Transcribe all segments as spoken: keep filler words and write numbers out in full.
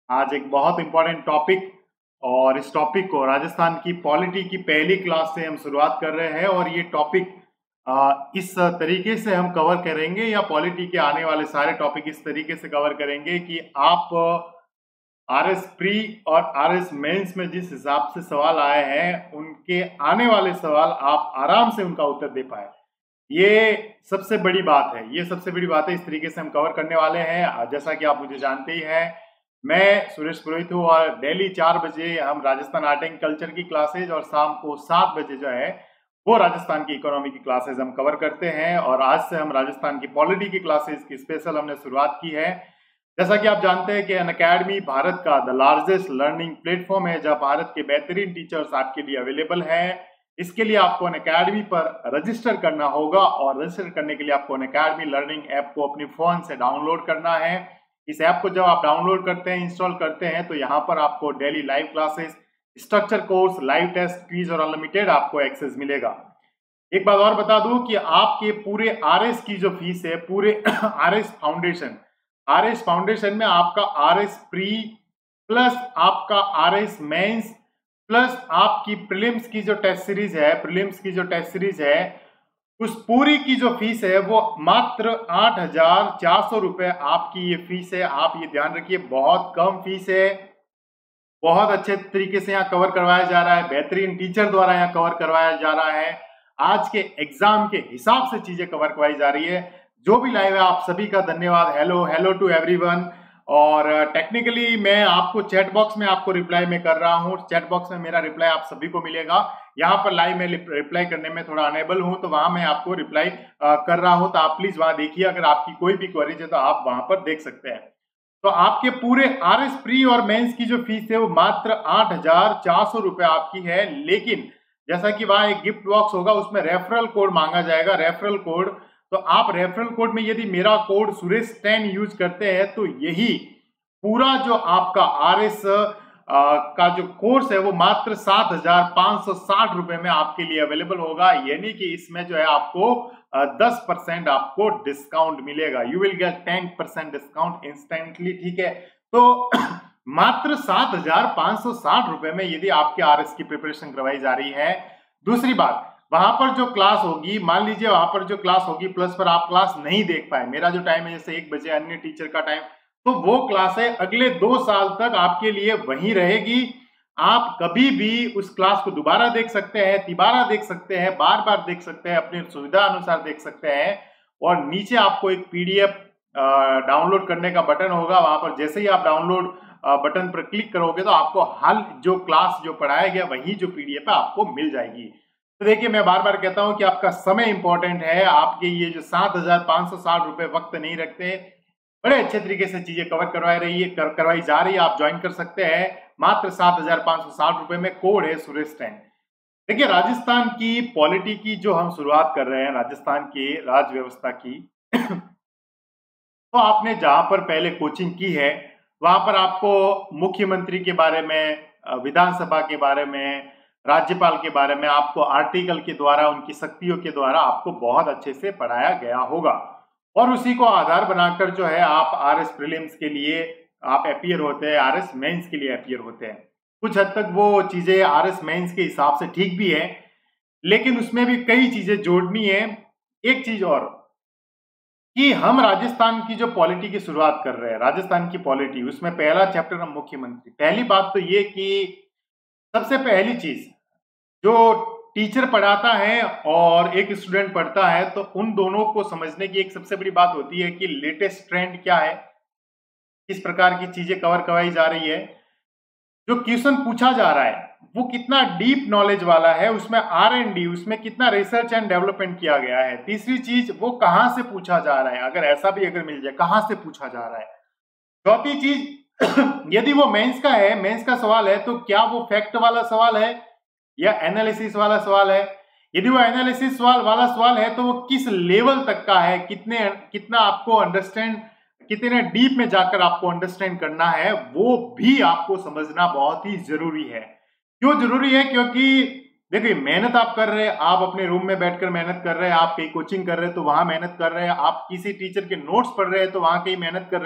आज एक बहुत इंपॉर्टेंट टॉपिक और इस टॉपिक को राजस्थान की पॉलिटी की पहली क्लास से हम शुरुआत कर रहे हैं और ये टॉपिक इस तरीके से हम कवर करेंगे या पॉलिटी के आने वाले सारे टॉपिक इस तरीके से कवर करेंगे कि आप आरएस प्री और आरएस मेंस में जिस हिसाब से सवाल आए हैं उनके आने वाले सवाल आप आराम से उनका उत्तर दे पाए। ये सबसे बड़ी बात है, ये सबसे बड़ी बात है। इस तरीके से हम कवर करने वाले हैं। जैसा कि आप मुझे जानते ही हैं, मैं सुरेश पुरोहित हूँ और डेली चार बजे हम राजस्थान आर्ट एंड कल्चर की क्लासेज और शाम को सात बजे जो है वो राजस्थान की इकोनॉमी की क्लासेज हम कवर करते हैं। और आज से हम राजस्थान की पॉलिटी की क्लासेज की स्पेशल हमने शुरुआत की है। जैसा कि आप जानते हैं कि अनअकैडमी भारत का द लार्जेस्ट लर्निंग प्लेटफॉर्म है जहां भारत के बेहतरीन टीचर्स आपके लिए अवेलेबल हैं। इसके लिए आपको अनअकैडमी पर रजिस्टर करना होगा और रजिस्टर करने के लिए आपको अनअकैडमी लर्निंग ऐप को अपने फोन से डाउनलोड करना है। इस ऐप को जब आप डाउनलोड करते हैं, इंस्टॉल करते हैं, तो यहाँ पर आपको daily live classes, structure course, live test, quiz और अनलिमिटेड आपको एक्सेस मिलेगा। एक बात और बता दूं कि आपके पूरे आरएस की जो फीस है, पूरे आरएस फाउंडेशन आरएस फाउंडेशन में आपका आरएस प्री प्लस आपका आरएस मेंस प्लस आपकी प्रीलिम्स की जो टेस्ट सीरीज है प्रीलिम्स की जो टेस्ट सीरीज है उस पूरी की जो फीस है वो मात्र आठ हजार चार सौ रुपए आपकी ये फीस है। आप ये ध्यान रखिए, बहुत कम फीस है, बहुत अच्छे तरीके से यहाँ कवर करवाया जा रहा है, बेहतरीन टीचर द्वारा यहाँ कवर करवाया जा रहा है। आज के एग्जाम के हिसाब से चीजें कवर करवाई जा रही है। जो भी लाइव है आप सभी का धन्यवाद। Hello hello to everyone. और टेक्निकली मैं आपको चैट बॉक्स में आपको रिप्लाई में कर रहा हूँ। चैट बॉक्स में मेरा रिप्लाई आप सभी को मिलेगा। यहाँ पर लाइव में रिप्लाई करने में थोड़ा अनेबल हूँ, तो वहां मैं आपको रिप्लाई कर रहा हूँ, तो आप प्लीज वहां देखिए। अगर आपकी कोई भी क्वेरीज है तो आप वहां पर देख सकते हैं। तो आपके पूरे आरएस प्री और मेंस की जो फीस है वो मात्र आठ हजार चार सौ रुपए आपकी है। लेकिन जैसा कि वहां एक गिफ्ट बॉक्स होगा, उसमें रेफरल कोड मांगा जाएगा, रेफरल कोड। तो आप रेफरल कोड में यदि मेरा कोड सुरेश टेन यूज करते हैं तो यही पूरा जो आपका आरएस का जो कोर्स है वो मात्र सात हजार पांच सौ साठ रुपए में आपके लिए अवेलेबल होगा। यानी कि इसमें जो है आपको दस परसेंट आपको डिस्काउंट मिलेगा। You will get ten percent discount instantly. ठीक है, तो मात्र सात हजार पांच सौ साठ रुपए में यदि आपके आरएस की प्रिपरेशन करवाई जा रही है। दूसरी बात, वहां पर जो क्लास होगी, मान लीजिए वहां पर जो क्लास होगी प्लस पर आप क्लास नहीं देख पाए, मेरा जो टाइम है जैसे एक बजे अन्य टीचर का टाइम, तो वो क्लास है अगले दो साल तक आपके लिए वहीं रहेगी। आप कभी भी उस क्लास को दोबारा देख सकते हैं, तिबारा देख सकते हैं, बार बार देख सकते हैं, अपनी सुविधा अनुसार देख सकते हैं। और नीचे आपको एक पीडीएफ डाउनलोड करने का बटन होगा, वहां पर जैसे ही आप डाउनलोड बटन पर क्लिक करोगे तो आपको हाल जो क्लास जो पढ़ाया गया वही जो पीडीएफ है आपको मिल जाएगी। तो देखिए, मैं बार बार कहता हूं कि आपका समय इंपॉर्टेंट है। आपके ये जो सात हजार पांच सौ साठ रुपए वक्त नहीं रखते, बड़े अच्छे तरीके से चीजें कवर करवाई रही है कर, करवाई जा रही है। आप ज्वाइन कर सकते हैं मात्र सात हजार पांच सौ साठ रुपए में। कोड है सुरेश टेन। देखिए, राजस्थान की पॉलिटी की जो हम शुरुआत कर रहे हैं, राजस्थान की राज व्यवस्था की तो आपने जहां पर पहले कोचिंग की है वहां पर आपको मुख्यमंत्री के बारे में, विधानसभा के बारे में, राज्यपाल के बारे में आपको आर्टिकल के द्वारा, उनकी शक्तियों के द्वारा आपको बहुत अच्छे से पढ़ाया गया होगा। और उसी को आधार बनाकर जो है आप आरएस प्रीलिम्स के लिए आप अपीयर होते हैं, आरएस मेंस के लिए अपीयर होते हैं। कुछ हद तक वो चीजें आरएस मेंस के हिसाब से ठीक भी है, लेकिन उसमें भी कई चीजें जोड़नी है। एक चीज और कि हम राजस्थान की जो पॉलिटी की शुरुआत कर रहे हैं, राजस्थान की पॉलिटी, उसमें पहला चैप्टर हम मुख्यमंत्री। पहली बात तो ये कि सबसे पहली चीज, जो टीचर पढ़ाता है और एक स्टूडेंट पढ़ता है, तो उन दोनों को समझने की एक सबसे बड़ी बात होती है कि लेटेस्ट ट्रेंड क्या है, किस प्रकार की चीजें कवर करवाई जा रही है, जो क्वेश्चन पूछा जा रहा है वो कितना डीप नॉलेज वाला है, उसमें आर एंड डी, उसमें कितना रिसर्च एंड डेवलपमेंट किया गया है। तीसरी चीज, वो कहां से पूछा जा रहा है, अगर ऐसा भी अगर मिल जाए कहां से पूछा जा रहा है। चौथी चीज, यदि वो मेंस का है, मेंस का सवाल है, तो क्या वो फैक्ट वाला सवाल है या एनालिसिस वाला सवाल है। यदि वो एनालिसिस सवाल वाला सवाल है तो वो किस लेवल तक का है, कितने कितना आपको अंडरस्टैंड, कितने डीप में जाकर आपको अंडरस्टैंड करना है, वो भी आपको समझना बहुत ही जरूरी है। क्यों जरूरी है? क्योंकि देखिए, मेहनत आप कर रहे हैं, आप अपने रूम में बैठकर मेहनत कर रहे हैं, आप कहीं कोचिंग कर रहे हैं तो वहां मेहनत कर रहे हैं, आप किसी टीचर के नोट्स पढ़ रहे हैं तो वहां कहीं मेहनत कर रहे हैं।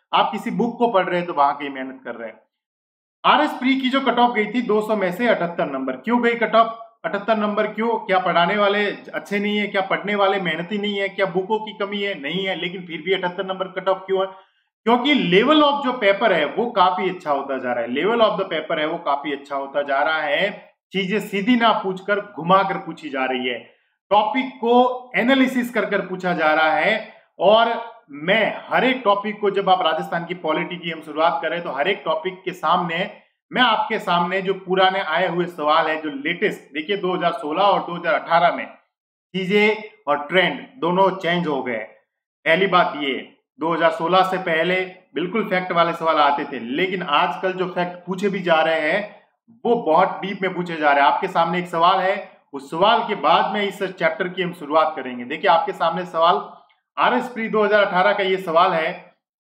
आप किसी बुक को पढ़ रहे हैं तो वहां की मेहनत कर रहे हैं। आरएस प्री की जो कट ऑफ गई थी दो सौ में से अठहत्तर नंबर, क्यों गई कट ऑफ अठहत्तर नंबर? क्यों? क्या पढ़ाने वाले अच्छे नहीं है? क्या पढ़ने वाले मेहनती नहीं है? क्या बुकों की कमी है? नहीं है, लेकिन फिर भी अठहत्तर नंबर कट ऑफ क्यों है? क्योंकि लेवल ऑफ जो पेपर है वो काफी अच्छा होता जा रहा है। लेवल ऑफ द पेपर है वो काफी अच्छा होता जा रहा है। चीजें सीधी ना पूछकर घुमा कर पूछी जा रही है, टॉपिक को एनालिसिस कर कर पूछा जा रहा है। और मैं हर एक टॉपिक को, जब आप राजस्थान की पॉलिटी की हम शुरुआत करें तो हर एक टॉपिक के सामने मैं आपके सामने जो पुराने आए हुए सवाल है, जो लेटेस्ट, देखिए दो हज़ार सोलह और दो हज़ार अठारह में चीजें और ट्रेंड दोनों चेंज हो गए। पहली बात ये, दो हज़ार सोलह से पहले बिल्कुल फैक्ट वाले सवाल आते थे, लेकिन आजकल जो फैक्ट पूछे भी जा रहे हैं वो बहुत डीप में पूछे जा रहे हैं। आपके सामने एक सवाल है, उस सवाल के बाद में इस चैप्टर की हम शुरुआत करेंगे। देखिए आपके सामने सवाल आरएस प्री दो हज़ार अठारह का ये सवाल है।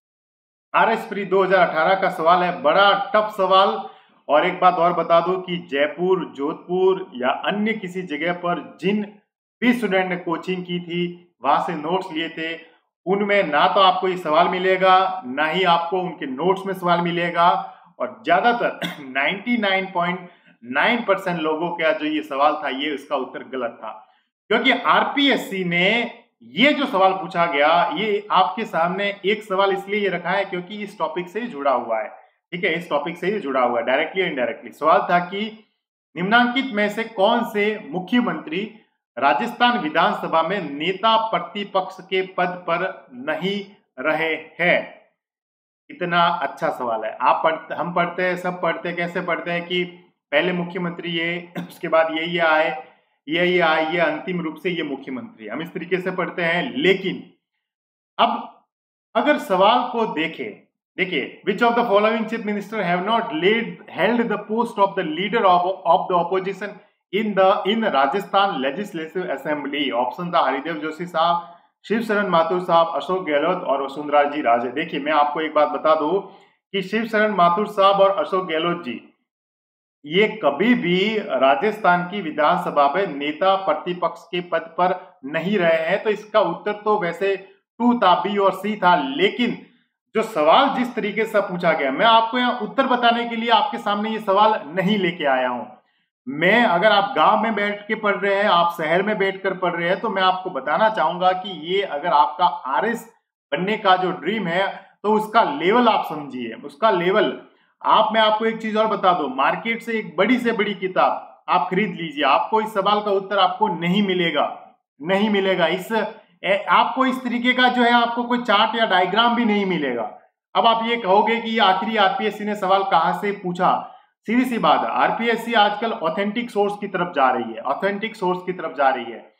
आरएस प्री दो हज़ार अठारह का सवाल है, बड़ा टफ सवाल। और एक बात और बता दूं कि जयपुर, जोधपुर या अन्य किसी जगह पर जिन भी स्टूडेंट ने कोचिंग की थी, वहां से नोट्स लिए थे, उनमें ना तो आपको ये सवाल मिलेगा, ना ही आपको उनके नोट्स में सवाल मिलेगा। और ज्यादातर निन्यानवे पॉइंट नौ परसेंट लोगों का जो ये सवाल था, ये उसका उत्तर गलत था। क्योंकि आरपीएससी ने ये जो सवाल पूछा गया, ये आपके सामने एक सवाल इसलिए ये रखा है क्योंकि इस टॉपिक से जुड़ा हुआ है। ठीक है, इस टॉपिक से ही जुड़ा हुआ है, डायरेक्टली इनडायरेक्टली। सवाल था कि निम्नांकित में से कौन से मुख्यमंत्री राजस्थान विधानसभा में नेता प्रतिपक्ष के पद पर नहीं रहे हैं? इतना अच्छा सवाल है। आप पढ़ते, हम पढ़ते हैं, सब पढ़ते हैं, कैसे पढ़ते हैं कि पहले मुख्यमंत्री ये, उसके बाद ये ये आए, ये ये आए, ये अंतिम रूप से ये मुख्यमंत्री, हम इस तरीके से पढ़ते हैं। लेकिन अब अगर सवाल को देखें, देखिए, which of the following chief minister have not led held the post of the leader of of the opposition in the in Rajasthan legislative assembly? Option था हरिदेव जोशी साहब, शिव शरण माथुर साहब, अशोक गहलोत और वसुंधरा जी राजे। देखिए मैं आपको एक बात बता दूं कि शिव शरण माथुर साहब और अशोक गहलोत जी ये कभी भी राजस्थान की विधानसभा में नेता प्रतिपक्ष के पद पर नहीं रहे हैं। तो इसका उत्तर तो वैसे टू था, बी और सी था। लेकिन जो सवाल जिस तरीके से पूछा गया, मैं आपको यहाँ उत्तर बताने के लिए आपके सामने ये सवाल नहीं लेके आया हूं। मैं, अगर आप गांव में बैठ के पढ़ रहे हैं, आप शहर में बैठकर पढ़ रहे हैं, तो मैं आपको बताना चाहूंगा कि ये अगर आपका आरएस बनने का जो ड्रीम है, तो उसका लेवल आप समझिए, उसका लेवल। आप, मैं आपको एक चीज और बता दूं, मार्केट से एक बड़ी से बड़ी किताब आप खरीद लीजिए, आपको इस सवाल का उत्तर आपको नहीं मिलेगा, नहीं मिलेगा। इस आपको इस तरीके का जो है, आपको कोई चार्ट या डायग्राम भी नहीं मिलेगा। अब आप ये कहोगे कि आखिरी आरपीएससी ने सवाल कहां से पूछा? सीधी सी बात है, आरपीएससी आजकल ऑथेंटिक सोर्स की तरफ जा रही है, ऑथेंटिक सोर्स की तरफ जा रही है।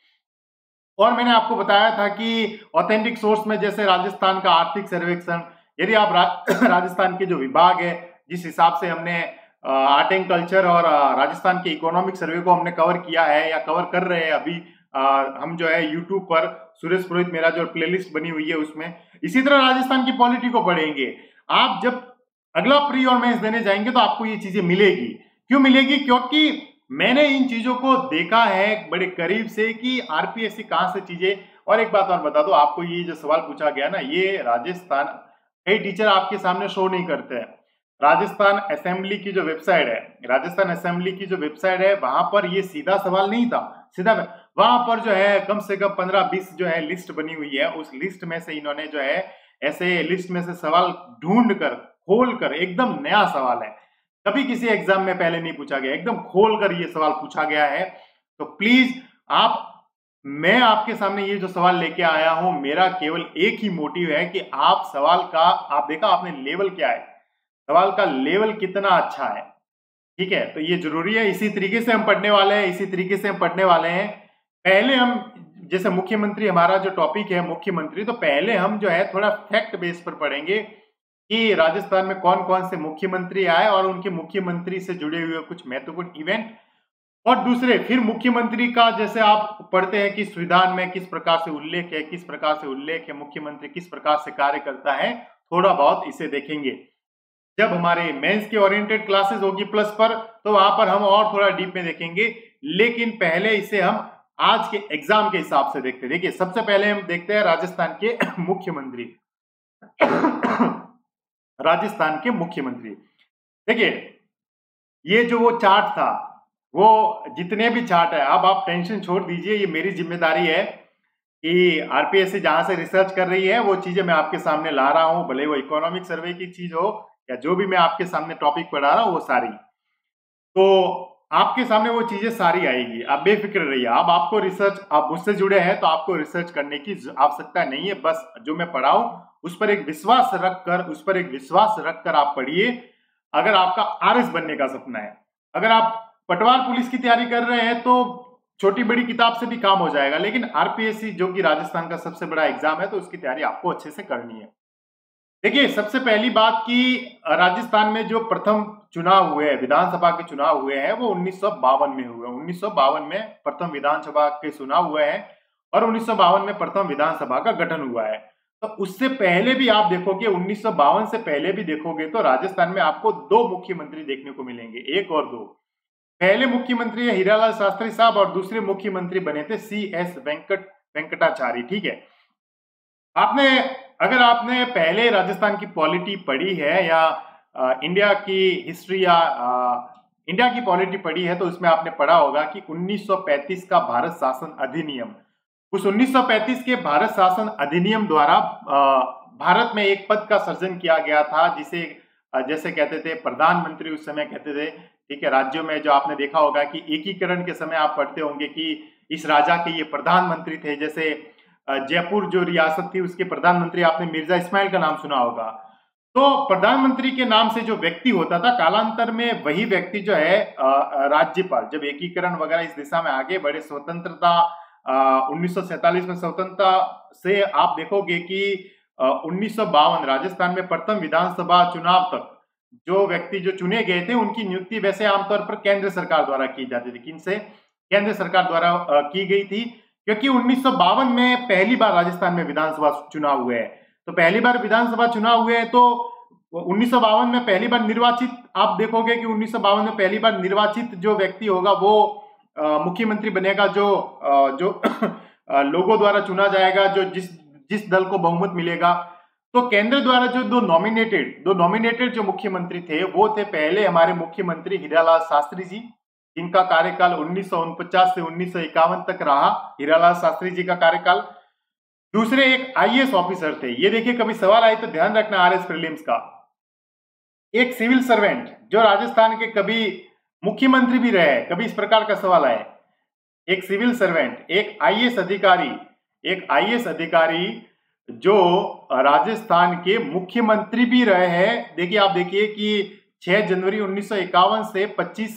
और मैंने आपको बताया था कि ऑथेंटिक सोर्स में जैसे राजस्थान का आर्थिक सर्वेक्षण, यदि आप रा, राजस्थान के जो विभाग है, जिस हिसाब से हमने आर्ट एंड कल्चर और राजस्थान के इकोनॉमिक सर्वे को हमने कवर किया है या कवर कर रहे हैं अभी, आ, हम जो है यूट्यूब पर सुरेश पुरोहित मेरा जो प्लेलिस्ट बनी हुई है उसमें, इसी तरह राजस्थान की पॉलिटी को पढ़ेंगे। आप जब अगला प्री और मेंस देने जाएंगे तो आपको ये चीजें मिलेगी। क्यों मिलेगी? क्योंकि मैंने इन चीजों को देखा है बड़े करीब से कि आरपीएससी कहां से चीजें। और एक बात और बता दो आपको, ये जो सवाल पूछा गया ना, ये राजस्थान, कई टीचर आपके सामने शो नहीं करते हैं। राजस्थान असेंबली की जो वेबसाइट है, राजस्थान असेंबली की जो वेबसाइट है, वहां पर ये सीधा सवाल नहीं था, सीधा वहां पर जो है कम से कम पंद्रह बीस जो है लिस्ट बनी हुई है। उस लिस्ट में से इन्होंने जो है ऐसे लिस्ट में से सवाल ढूंढ कर, खोल कर, एकदम नया सवाल है, कभी किसी एग्जाम में पहले नहीं पूछा गया, एकदम खोल कर ये सवाल पूछा गया है। तो प्लीज आप, मैं आपके सामने ये जो सवाल लेके आया हूं, मेरा केवल एक ही मोटिव है कि आप सवाल का, आप देखा आपने लेवल क्या है, सवाल का लेवल कितना अच्छा है। ठीक है, तो ये जरूरी है। इसी तरीके से हम पढ़ने वाले हैं, इसी तरीके से हम पढ़ने वाले हैं। पहले हम, जैसे मुख्यमंत्री हमारा जो टॉपिक है मुख्यमंत्री, तो पहले हम जो है थोड़ा फैक्ट बेस पर पढ़ेंगे कि राजस्थान में कौन कौन से मुख्यमंत्री आए और उनके मुख्यमंत्री से जुड़े हुए कुछ महत्वपूर्ण इवेंट। और दूसरे, फिर मुख्यमंत्री का जैसे आप पढ़ते हैं कि संविधान में किस प्रकार से उल्लेख है, किस प्रकार से उल्लेख है, मुख्यमंत्री किस प्रकार से कार्य करता है, थोड़ा बहुत इसे देखेंगे। जब हमारे मेंस के ओरिएंटेड क्लासेस होगी प्लस पर, तो वहां पर हम और थोड़ा डीप में देखेंगे। लेकिन पहले इसे हम आज के एग्जाम के हिसाब से देखते हैं। देखिए सबसे पहले हम देखते हैं राजस्थान के मुख्यमंत्री। राजस्थान के मुख्यमंत्री। देखिए, ये जो वो चार्ट था, वो जितने भी चार्ट है, अब आप टेंशन छोड़ दीजिए, ये मेरी जिम्मेदारी है कि आरपीएससी जहां से रिसर्च कर रही है वो चीजें मैं आपके सामने ला रहा हूं, भले वो इकोनॉमिक सर्वे की चीज हो या जो भी मैं आपके सामने टॉपिक पढ़ा रहा हूं वो सारी, तो आपके सामने वो चीजें सारी आएगी, आप बेफिक्र रहिए। अब आपको रिसर्च, आप मुझसे जुड़े हैं तो आपको रिसर्च करने की आवश्यकता नहीं है, बस जो मैं पढ़ाऊं उस पर एक विश्वास रखकर उस पर एक विश्वास रखकर आप पढ़िए। अगर आपका आरएस बनने का सपना है, अगर आप पटवार पुलिस की तैयारी कर रहे हैं तो छोटी बड़ी किताब से भी काम हो जाएगा, लेकिन आरपीएससी जो कि राजस्थान का सबसे बड़ा एग्जाम है तो उसकी तैयारी आपको अच्छे से करनी है। देखिए, सबसे पहली बात कि राजस्थान में जो प्रथम चुनाव हुए, विधानसभा के चुनाव हुए हैं, वो उन्नीस सौ बावन में हुए। उन्नीस सौ बावन में प्रथम विधानसभा के चुनाव हुए हैं और उन्नीस सौ बावन में प्रथम विधानसभा का गठन हुआ है। तो उससे पहले भी आप देखोगे, उन्नीस सौ बावन से पहले भी देखोगे तो राजस्थान में आपको दो मुख्यमंत्री देखने को मिलेंगे, एक और दो। पहले मुख्यमंत्री है हीरालाल शास्त्री साहब और दूसरे मुख्यमंत्री बने थे सी एस वेंकट वेंकटाचारी। ठीक है, आपने अगर आपने पहले राजस्थान की पॉलिटी पढ़ी है या आ, इंडिया की हिस्ट्री या आ, इंडिया की पॉलिटी पढ़ी है तो उसमें आपने पढ़ा होगा कि उन्नीस सौ पैंतीस का भारत शासन अधिनियम, उस उन्नीस सौ पैंतीस के भारत शासन अधिनियम द्वारा भारत में एक पद का सृजन किया गया था जिसे जैसे कहते थे प्रधानमंत्री, उस समय कहते थे। ठीक है, राज्यों में जो आपने देखा होगा कि एकीकरण के समय आप पढ़ते होंगे कि इस राजा के ये प्रधानमंत्री थे, जैसे जयपुर जो रियासत थी उसके प्रधानमंत्री आपने मिर्जा इस्माइल का नाम सुना होगा। तो प्रधानमंत्री के नाम से जो व्यक्ति होता था, कालांतर में वही व्यक्ति जो है राज्यपाल, जब एकीकरण वगैरह इस दिशा में आगे बढ़े, स्वतंत्रता उन्नीस सौ सैतालीस में स्वतंत्रता से आप देखोगे कि उन्नीस सौ बावन राजस्थान में प्रथम विधानसभा चुनाव तक जो व्यक्ति जो चुने गए थे उनकी नियुक्ति वैसे आमतौर पर केंद्र सरकार द्वारा की जाती थी। किनसे? केंद्र सरकार द्वारा की गई थी, क्योंकि उन्नीस सौ बावन में पहली बार राजस्थान में विधानसभा चुनाव हुए हैं। तो पहली बार विधानसभा चुनाव हुए हैं तो उन्नीस सौ बावन में पहली बार निर्वाचित, आप देखोगे कि उन्नीस सौ बावन में पहली बार निर्वाचित जो व्यक्ति होगा वो मुख्यमंत्री बनेगा, जो आ, जो लोगों द्वारा चुना जाएगा, जो जिस जिस दल को बहुमत मिलेगा। तो केंद्र द्वारा जो दो नॉमिनेटेड दो नॉमिनेटेड जो मुख्यमंत्री थे वो थे पहले हमारे मुख्यमंत्री हीरालाल शास्त्री जी, जिनका कार्यकाल उन्नीस सौ उनपचास से उन्नीस सौ इक्यावन तक रहा, हीरालाल शास्त्री जी का कार्यकाल। दूसरे एक आईएएस ऑफिसर थे, ये देखिए कभी सवाल आए तो ध्यान रखना आरएस प्रीलिम्स का, एक सिविल सर्वेंट जो राजस्थान के कभी मुख्यमंत्री भी रहे, कभी इस प्रकार का सवाल आए, एक सिविल सर्वेंट, एक आईएएस अधिकारी, एक आईएएस अधिकारी जो राजस्थान के मुख्यमंत्री भी रहे हैं। देखिए, आप देखिए कि छह जनवरी उन्नीस सौ इक्यावन से पच्चीस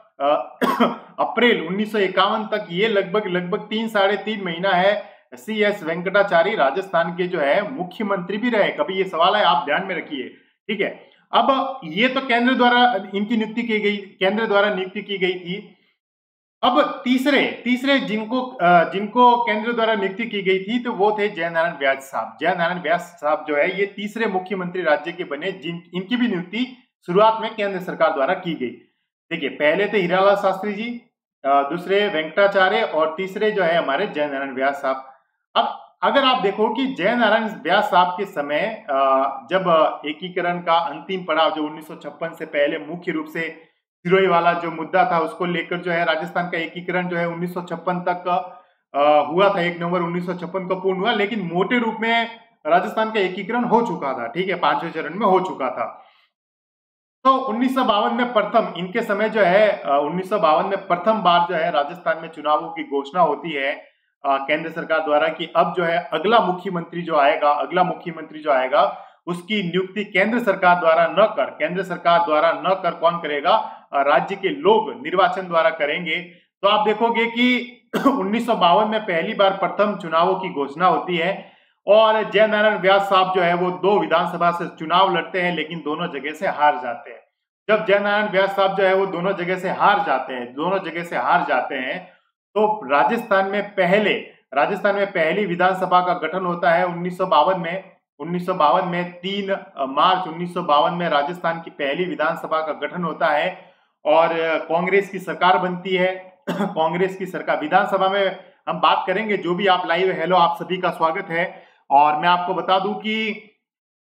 अप्रैल उन्नीस सौ इक्यावन तक ये लगभग लगभग तीन साढ़े तीन महीना है सी एस वेंकटाचारी राजस्थान के जो है मुख्यमंत्री भी रहे, कभी ये सवाल है, आप ध्यान में रखिए। ठीक है, अब ये तो केंद्र द्वारा इनकी नियुक्ति की गई, केंद्र द्वारा नियुक्ति की गई थी। अब तीसरे तीसरे जिनको जिनको केंद्र द्वारा नियुक्ति की गई थी तो वो थे जयनारायण व्यास साहब। जयनारायण व्यास साहब जो है ये तीसरे मुख्यमंत्री राज्य के बने, जिन इनकी भी नियुक्ति शुरुआत में केंद्र सरकार द्वारा की गई। देखिए, पहले थे हीरालाल शास्त्री जी, दूसरे वेंकटाचार्य और तीसरे जो है हमारे जयनारायण व्यास साहब। अब अगर आप देखो कि जयनारायण व्यास साहब के समय जब एकीकरण का अंतिम पड़ाव जो उन्नीस सौ छप्पन से पहले मुख्य रूप से सिरोही वाला जो मुद्दा था उसको लेकर जो है राजस्थान का एकीकरण जो है उन्नीस सौ छप्पन तक हुआ था, एक नवंबर उन्नीस सौ छप्पन को पूर्ण हुआ, लेकिन मोटे रूप में राजस्थान का एकीकरण हो चुका था। ठीक है, पांचवें चरण में हो चुका था। तो उन्नीस सौ बावन में प्रथम इनके समय जो है उन्नीस सौ बावन में प्रथम बार जो है राजस्थान में चुनावों की घोषणा होती है केंद्र सरकार द्वारा कि अब जो है अगला मुख्यमंत्री जो आएगा अगला मुख्यमंत्री जो आएगा उसकी नियुक्ति केंद्र सरकार द्वारा न कर केंद्र सरकार द्वारा न कर कौन करेगा? राज्य के लोग निर्वाचन द्वारा करेंगे। तो आप देखोगे कि उन्नीस सौ बावन में पहली बार प्रथम चुनावों की घोषणा होती है और जयनारायण व्यास साहब जो है वो दो विधानसभा से चुनाव लड़ते हैं, लेकिन दोनों जगह से हार जाते हैं। जब जयनारायण व्यास साहब जो है वो दोनों जगह से हार जाते हैं दोनों जगह से हार जाते हैं तो राजस्थान में पहले राजस्थान में पहली विधानसभा का गठन होता है उन्नीस सौ बावन में उन्नीस सौ बावन में तीन मार्च उन्नीस सौ बावन में राजस्थान की पहली विधानसभा का गठन होता है और कांग्रेस की सरकार बनती है। कांग्रेस की सरकार विधानसभा में हम बात करेंगे। जो भी आप लाइव, हेलो, आप सभी का स्वागत है। और मैं आपको बता दूं कि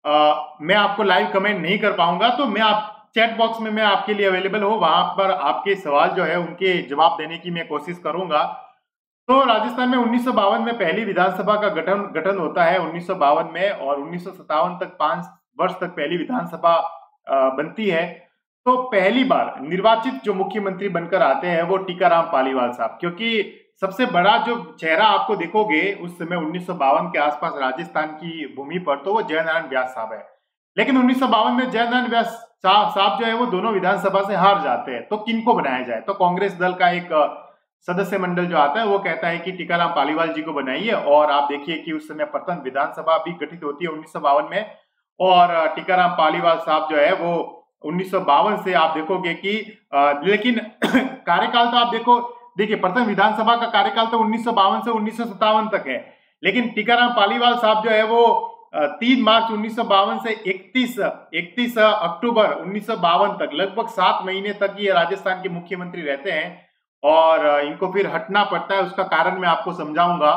आ, मैं आपको लाइव कमेंट नहीं कर पाऊंगा, तो मैं आप चैट बॉक्स में मैं आपके लिए अवेलेबल हूँ, वहां पर आपके सवाल जो है उनके जवाब देने की मैं कोशिश करूंगा। तो राजस्थान में उन्नीस सौ बावन में पहली विधानसभा का गठन गठन होता है उन्नीस सौ बावन में, और उन्नीस सौ सत्तावन तक पांच वर्ष तक पहली विधानसभा बनती है। तो पहली बार निर्वाचित जो मुख्यमंत्री बनकर आते हैं वो टीकाराम पालीवाल साहब, क्योंकि सबसे बड़ा जो चेहरा आपको देखोगे उस समय उन्नीस सौ बावन के आसपास राजस्थान की भूमि पर, तो वो जयनारायण व्यास साहब है। लेकिन उन्नीस सौ बावन में जयनारायण व्यास साहब जो है वो दोनों विधानसभा से हार जाते हैं। तो किनको बनाया जाए, तो कांग्रेस दल का एक सदस्य मंडल जो आता है वो कहता है कि टीकाराम पालीवाल जी को बनाइए। और आप देखिए कि उस समय प्रथम विधानसभा भी गठित होती है उन्नीस सौ बावन में, और टीकाराम पालीवाल साहब जो है वो उन्नीस सौ बावन से आप देखोगे कि आ, लेकिन कार्यकाल तो आप देखो देखिए प्रथम विधानसभा का कार्यकाल तो उन्नीस सौ बावन से उन्नीस सौ सत्तावन तक है, लेकिन टीकाराम पालीवाल साहब जो है वो तीन मार्च उन्नीस सौ बावन से इकतीस इकतीस अक्टूबर उन्नीस सौ बावन तक लगभग सात महीने तक ये राजस्थान के मुख्यमंत्री रहते हैं, और इनको फिर हटना पड़ता है। उसका कारण मैं आपको समझाऊंगा।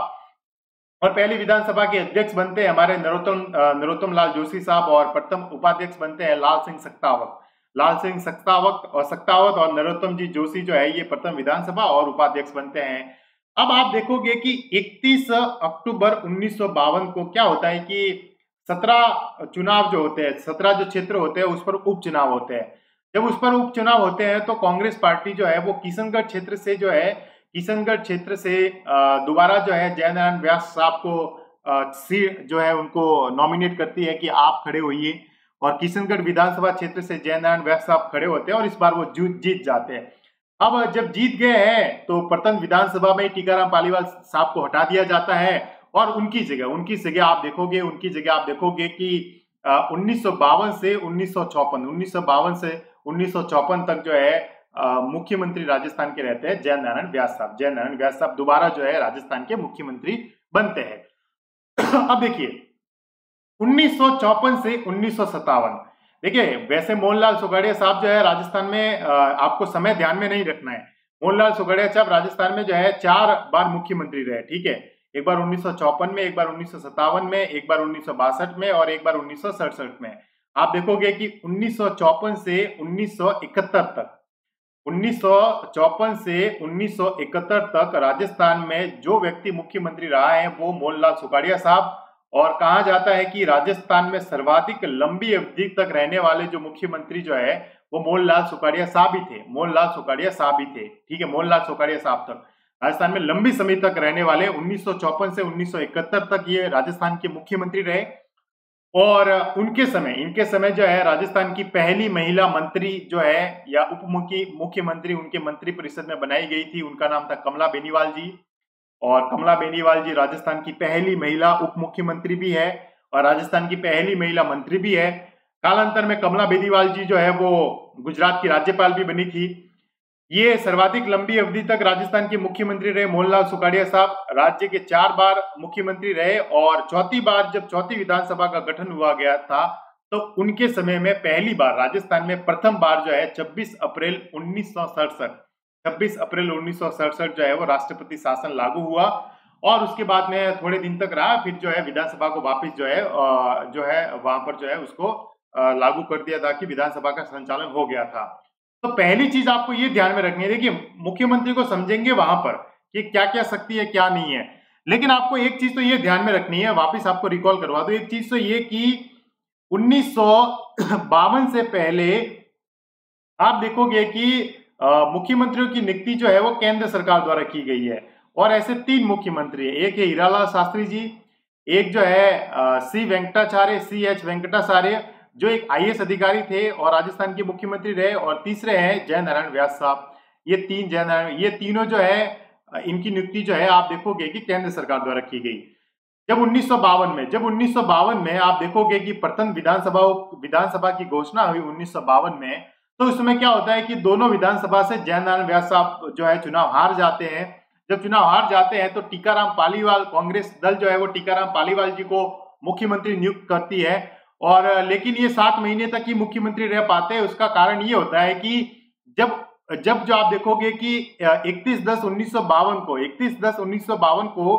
और पहली विधानसभा के अध्यक्ष बनते हैं हमारे नरोत्तम नरोत्तम लाल जोशी साहब, और प्रथम उपाध्यक्ष बनते हैं लाल सिंह सख्तावत लाल सिंह सख्तावत और सख्तावत और नरोत्तम जी जोशी जो है ये प्रथम विधानसभा और उपाध्यक्ष बनते हैं। अब आप देखोगे कि इकतीस अक्टूबर उन्नीस सौ बावन को क्या होता है कि सत्रह चुनाव जो होते हैं, सत्रह जो क्षेत्र होते हैं उस पर उपचुनाव होते हैं। जब उस पर उपचुनाव होते हैं तो कांग्रेस पार्टी जो है वो किशनगढ़ क्षेत्र से जो है किशनगढ़ क्षेत्र से दोबारा जो है जयनारायण व्यास साहब को सीट जो है उनको नॉमिनेट करती है कि आप खड़े होइए, और किशनगढ़ विधानसभा क्षेत्र से जयनारायण व्यास साहब खड़े होते हैं और इस बार वो जीत जाते हैं। अब जब जीत गए हैं तो प्रथम विधानसभा में टीकाराम पालीवाल साहब को हटा दिया जाता है, और उनकी जगह उनकी जगह आप देखोगे उनकी जगह आप देखोगे कि उन्नीस सौ बावन से उन्नीस सौ चौपन उन्नीस सौ बावन से उन्नीस सौ चौपन तक जो है मुख्यमंत्री राजस्थान के रहते हैं जयनारायण व्यास साहब। जयनारायण व्यास साहब दोबारा जो है राजस्थान के मुख्यमंत्री बनते हैं। अब देखिए उन्नीस सौ चौपन से उन्नीस सौ सत्तावन, देखिए वैसे मोहनलाल सुगाड़िया साहब जो है राजस्थान में, आपको समय ध्यान में नहीं रखना है, मोहनलाल सुगाड़िया साहब राजस्थान में जो है चार बार मुख्यमंत्री रहे, ठीक है। एक बार उन्नीस सौ चौपन में, एक बार उन्नीस सौ सत्तावन में, एक बार उन्नीस सौ बासठ में और एक बार उन्नीस सौ सड़सठ में। आप देखोगे कि उन्नीस सौ चौपन से उन्नीस सौ इकहत्तर तक उन्नीस सौ चौपन से उन्नीस सौ इकहत्तर तक राजस्थान में जो व्यक्ति मुख्यमंत्री रहा है वो मोहनलाल सुगाड़िया साहब, और कहा जाता है कि राजस्थान में सर्वाधिक लंबी अवधि तक रहने वाले जो मुख्यमंत्री जो है वो मोहनलाल सुगाड़िया साहब ही थे मोहनलाल सुगाड़िया साहब ही थे ठीक है। मोहनलाल सुगाड़िया साहब तक राजस्थान में लंबी समय तक रहने वाले उन्नीस सौ चौपन से उन्नीस सौ इकहत्तर तक ये राजस्थान के मुख्यमंत्री रहे। और उनके समय इनके समय जो है राजस्थान की पहली महिला मंत्री जो है या उप मुख्यमंत्री उनके मंत्री परिषद में बनाई गई थी, उनका नाम था कमला बेनीवाल जी। और कमला बेनीवाल जी राजस्थान की पहली महिला उप मुख्यमंत्री भी है और राजस्थान की पहली महिला मंत्री भी है। कालांतर में कमला बेनीवाल जी जो है वो गुजरात की राज्यपाल भी बनी थी। ये सर्वाधिक लंबी अवधि तक राजस्थान के मुख्यमंत्री रहे मोहनलाल सुगाड़िया साहब, राज्य के चार बार मुख्यमंत्री रहे। और चौथी बार जब चौथी विधानसभा का गठन हुआ गया था तो उनके समय में पहली बार राजस्थान में प्रथम बार जो है छब्बीस अप्रैल उन्नीस सौ सड़सठ छब्बीस अप्रैल उन्नीस सौ सड़सठ जो है वो राष्ट्रपति शासन लागू हुआ, और उसके बाद में थोड़े दिन तक रहा, फिर जो है विधानसभा को वापस जो है जो है वहां पर जो है उसको लागू कर दिया था कि विधानसभा का संचालन हो गया था। तो पहली चीज आपको ये ध्यान में रखनी है, देखिए मुख्यमंत्री को समझेंगे वहां पर कि क्या क्या शक्ति है क्या नहीं है, लेकिन आपको एक चीज तो ये ध्यान में रखनी है, वापिस आपको रिकॉल करवा दो। एक चीज तो ये कि उन्नीस सौ बावन से पहले आप देखोगे कि मुख्यमंत्रियों की नियुक्ति जो है वो केंद्र सरकार द्वारा की गई है, और ऐसे तीन मुख्यमंत्री है, एक है हीरालाल शास्त्री जी, एक जो है C Venkatacharya C H Venkatacharya जो एक आई ए एस अधिकारी थे और राजस्थान के मुख्यमंत्री रहे, और तीसरे हैं जयनारायण व्यास साहब। ये तीन जयनारायण ये तीनों जो है इनकी नियुक्ति जो है आप देखोगे कि केंद्र सरकार द्वारा की गई। जब उन्नीस सौ बावन में जब उन्नीस सौ बावन में आप देखोगे कि प्रथम विधानसभा विधानसभा की घोषणा हुई उन्नीस सौ बावन में, तो उसमें क्या होता है कि दोनों विधानसभा से जयनारायण व्यास साहब जो है चुनाव हार जाते हैं। जब चुनाव हार जाते हैं तो टीकाराम पालीवाल कांग्रेस दल जो है वो टीकाराम पालीवाल जी को मुख्यमंत्री नियुक्त करती है, और लेकिन ये सात महीने तक ही मुख्यमंत्री रह पाते हैं। उसका कारण ये होता है कि जब जब जो आप देखोगे कि इकतीस दस उन्नीस सौ बावन को इकतीस दस उन्नीस सौ बावन को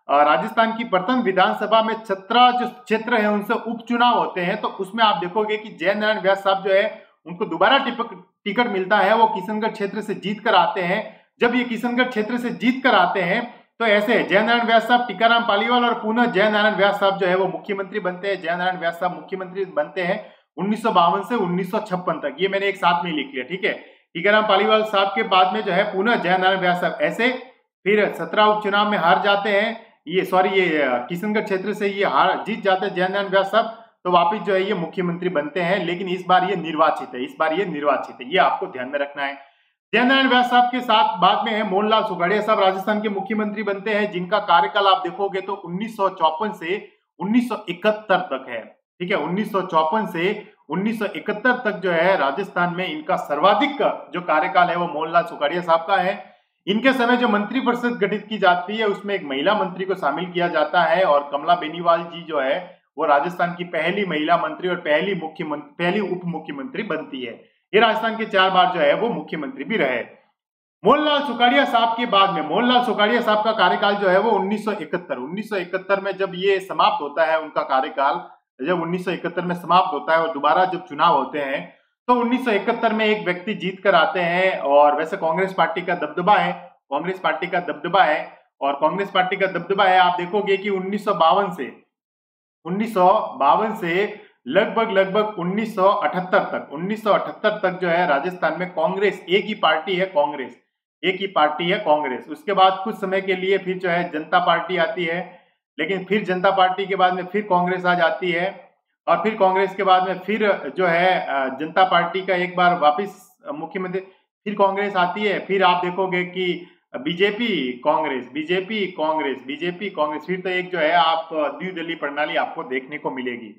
राजस्थान की प्रथम विधानसभा में सत्रह जो क्षेत्र है उनसे उपचुनाव होते हैं, तो उसमें आप देखोगे कि जय नारायण व्यास साहब जो है उनको दोबारा टिकट मिलता है, वो किशनगढ़ क्षेत्र से जीत कर आते हैं। जब ये किशनगढ़ क्षेत्र से जीत कर आते हैं तो ऐसे जय नारायण व्यास साहब, टीकाराम पालीवाल और पुनः जय नारायण व्यास साहब जो है वो मुख्यमंत्री बनते हैं। जय नारायण व्यास साहब मुख्यमंत्री बनते हैं उन्नीस सौ बावन से उन्नीस सौ छप्पन तक, ये मैंने एक साथ में लिख लिया, ठीक है। टीकाराम पालीवाल साहब के बाद में जो है पुनः जय नारायण व्यास साहब, ऐसे फिर सत्रह उपचुनाव में हार जाते हैं, ये सॉरी ये किशनगढ़ क्षेत्र से ये हार जीत जाते हैं जय नारायण व्यास साहब, तो वापिस जो है ये मुख्यमंत्री बनते हैं, लेकिन इस बार ये निर्वाचित है, इस बार ये निर्वाचित है, ये आपको ध्यान में रखना है। जय नारायण व्यास साहब के साथ बाद में है मोहनलाल सुखाड़िया साहब, राजस्थान के मुख्यमंत्री बनते हैं, जिनका कार्यकाल आप देखोगे तो उन्नीस सौ चौपन से उन्नीस सौ इकहत्तर तक है, ठीक है। उन्नीस सौ चौपन से उन्नीस सौ इकहत्तर तक जो है राजस्थान में इनका सर्वाधिक जो कार्यकाल है वो मोहनलाल सुखाड़िया साहब का है। इनके समय जो मंत्री परिषद गठित की जाती है उसमें एक महिला मंत्री को शामिल किया जाता है, और कमला बेनीवाल जी जो है वो राजस्थान की पहली महिला मंत्री और पहली मुख्यमंत्री पहली उप मुख्यमंत्री बनती है। ये राजस्थान के चार बार जो है वो मुख्यमंत्री भी रहे। मोहनलाल सुखाड़िया साहब के बाद में मोहनलाल सुखाड़िया साहब का कार्यकाल जो है वो उन्नीस सौ इकहत्तर उन्नीस सौ इकहत्तर में जब ये समाप्त होता है उनका कार्यकाल, जब उन्नीस सौ इकहत्तर में समाप्त होता है और दोबारा जब चुनाव होते हैं तो उन्नीस सौ इकहत्तर में एक व्यक्ति जीत कर आते हैं, और वैसे कांग्रेस पार्टी का दबदबा है, कांग्रेस पार्टी का दबदबा है और कांग्रेस पार्टी का दबदबा है। आप देखोगे कि उन्नीस सौ बावन से उन्नीस सौ बावन से लगभग लगभग उन्नीस सौ अठहत्तर तक उन्नीस सौ अठहत्तर तक जो है राजस्थान में कांग्रेस एक ही पार्टी है, कांग्रेस एक ही पार्टी है कांग्रेस। उसके बाद कुछ समय के लिए फिर जो है जनता पार्टी आती है, लेकिन फिर जनता पार्टी के बाद में फिर कांग्रेस आ जाती है, और फिर कांग्रेस के बाद में फिर जो है जनता पार्टी का एक बार वापस मुख्यमंत्री, फिर कांग्रेस आती है, फिर आप देखोगे कि BJP Congress BJP Congress BJP Congress, फिर तो एक जो है आप द्विदलीय प्रणाली आपको देखने को मिलेगी।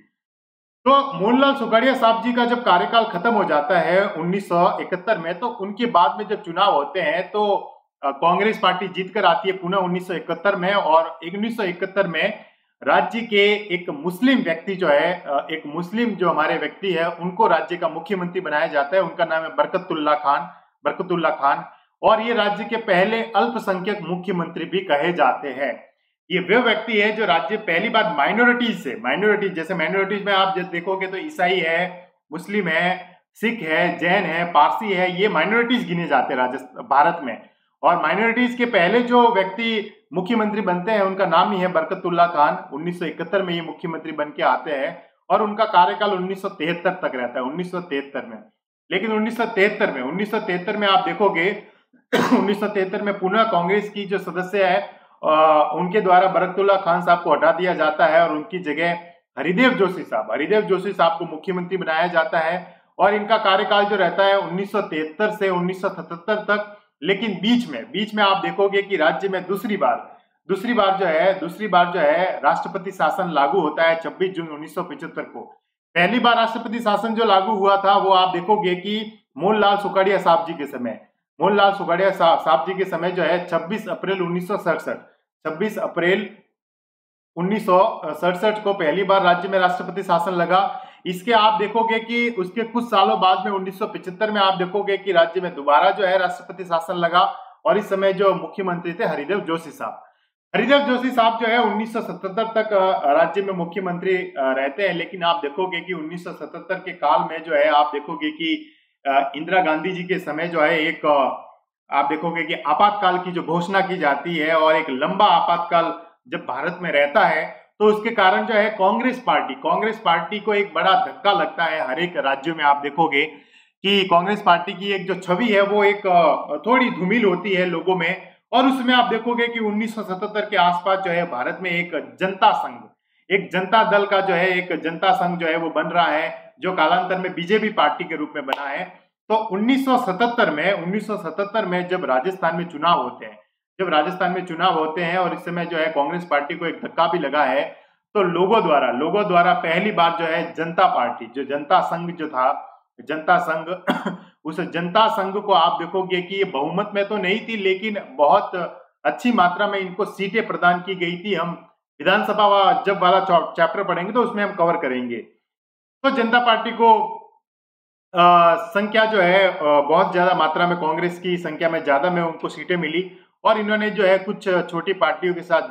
तो मोहनलाल सुखाड़िया साहब जी का जब कार्यकाल खत्म हो जाता है उन्नीस सौ इकहत्तर में, तो उनके बाद में जब चुनाव होते हैं तो कांग्रेस पार्टी जीत कर आती है पुनः उन्नीस सौ इकहत्तर में, और उन्नीस सौ इकहत्तर में राज्य के एक मुस्लिम व्यक्ति जो है एक मुस्लिम जो हमारे व्यक्ति है उनको राज्य का मुख्यमंत्री बनाया जाता है। उनका नाम है बरकतुल्ला खान बरकतुल्ला खान और ये राज्य के पहले अल्पसंख्यक मुख्यमंत्री भी कहे जाते हैं। ये वे व्यक्ति है जो राज्य पहली बार माइनॉरिटीज से माइनॉरिटीज जैसे माइनॉरिटीज में आप जब देखोगे तो ईसाई है, मुस्लिम है, सिख है, जैन है, पारसी है, ये माइनॉरिटीज गिने जाते हैं राजस्थान भारत में। और माइनॉरिटीज के पहले जो व्यक्ति मुख्यमंत्री बनते हैं उनका नाम ही है बरकतुल्ला खान। उन्नीस सौ इकहत्तर में ये मुख्यमंत्री बन के आते हैं और उनका कार्यकाल उन्नीस सौ तिहत्तर तक रहता है, उन्नीस सौ तिहत्तर में। लेकिन उन्नीस सौ तिहत्तर में उन्नीस सौ तिहत्तर में आप देखोगे उन्नीस सौ तिहत्तर में पुनः कांग्रेस की जो सदस्य है आ, उनके द्वारा बरकतुल्ला खान साहब को हटा दिया जाता है और उनकी जगह हरिदेव जोशी साहब हरिदेव जोशी साहब को मुख्यमंत्री बनाया जाता है। और इनका कार्यकाल जो रहता है उन्नीस सौ तिहत्तर से उन्नीस सौ सतहत्तर तक। लेकिन बीच में बीच में आप देखोगे कि राज्य में दूसरी बार दूसरी बार जो है दूसरी बार जो है राष्ट्रपति शासन लागू होता है छब्बीस जून उन्नीस सौ पचहत्तर को। पहली बार राष्ट्रपति शासन जो लागू हुआ था वो आप देखोगे कि मोहनलाल सुखाड़िया साहब जी के समय मोहनलाल सुखाड़िया साहब जी के समय जो है छब्बीस अप्रैल उन्नीस सौ सड़सठ छब्बीस अप्रैल उन्नीस सौ सड़सठ को पहली बार राज्य में राष्ट्रपति शासन लगा। इसके आप देखोगे कि उसके कुछ सालों बाद में उन्नीस सौ पचहत्तर में आप देखोगे कि राज्य में दोबारा जो है राष्ट्रपति शासन लगा और इस समय जो मुख्यमंत्री थे हरिदेव जोशी साहब हरिदेव जोशी साहब जो है उन्नीस सौ सतहत्तर तक राज्य में मुख्यमंत्री रहते हैं। लेकिन आप देखोगे कि उन्नीस सौ सतहत्तर के काल में जो है आप देखोगे कि इंदिरा गांधी जी के समय जो है एक आप देखोगे कि आपातकाल की जो घोषणा की जाती है और एक लंबा आपातकाल जब भारत में रहता है तो उसके कारण जो है कांग्रेस पार्टी कांग्रेस पार्टी को एक बड़ा धक्का लगता है। हर एक राज्यों में आप देखोगे कि कांग्रेस पार्टी की एक जो छवि है वो एक थोड़ी धूमिल होती है लोगों में। और उसमें आप देखोगे कि उन्नीस सौ सतहत्तर के आसपास जो है भारत में एक जनता संघ एक जनता दल का जो है एक जनता संघ जो है वो बन रहा है जो कालांतर में बीजेपी पार्टी के रूप में बना है। तो उन्नीस सौ सतहत्तर में उन्नीस सौ सतहत्तर में जब राजस्थान में चुनाव होते हैं जब राजस्थान में चुनाव होते हैं और इस समय जो है कांग्रेस पार्टी को एक धक्का भी लगा है तो लोगों द्वारा लोगों द्वारा पहली बार जो है जनता पार्टी जो जनता संघ जो था जनता संघ उस जनता संघ को आप देखोगे कि ये बहुमत में तो नहीं थी लेकिन बहुत अच्छी मात्रा में इनको सीटें प्रदान की गई थी। हम विधानसभा जब वाला चैप्टर पढ़ेंगे तो उसमें हम कवर करेंगे। तो जनता पार्टी को आ, संख्या जो है आ, बहुत ज्यादा मात्रा में कांग्रेस की संख्या में ज्यादा में उनको सीटें मिली और इन्होंने जो है कुछ छोटी पार्टियों के साथ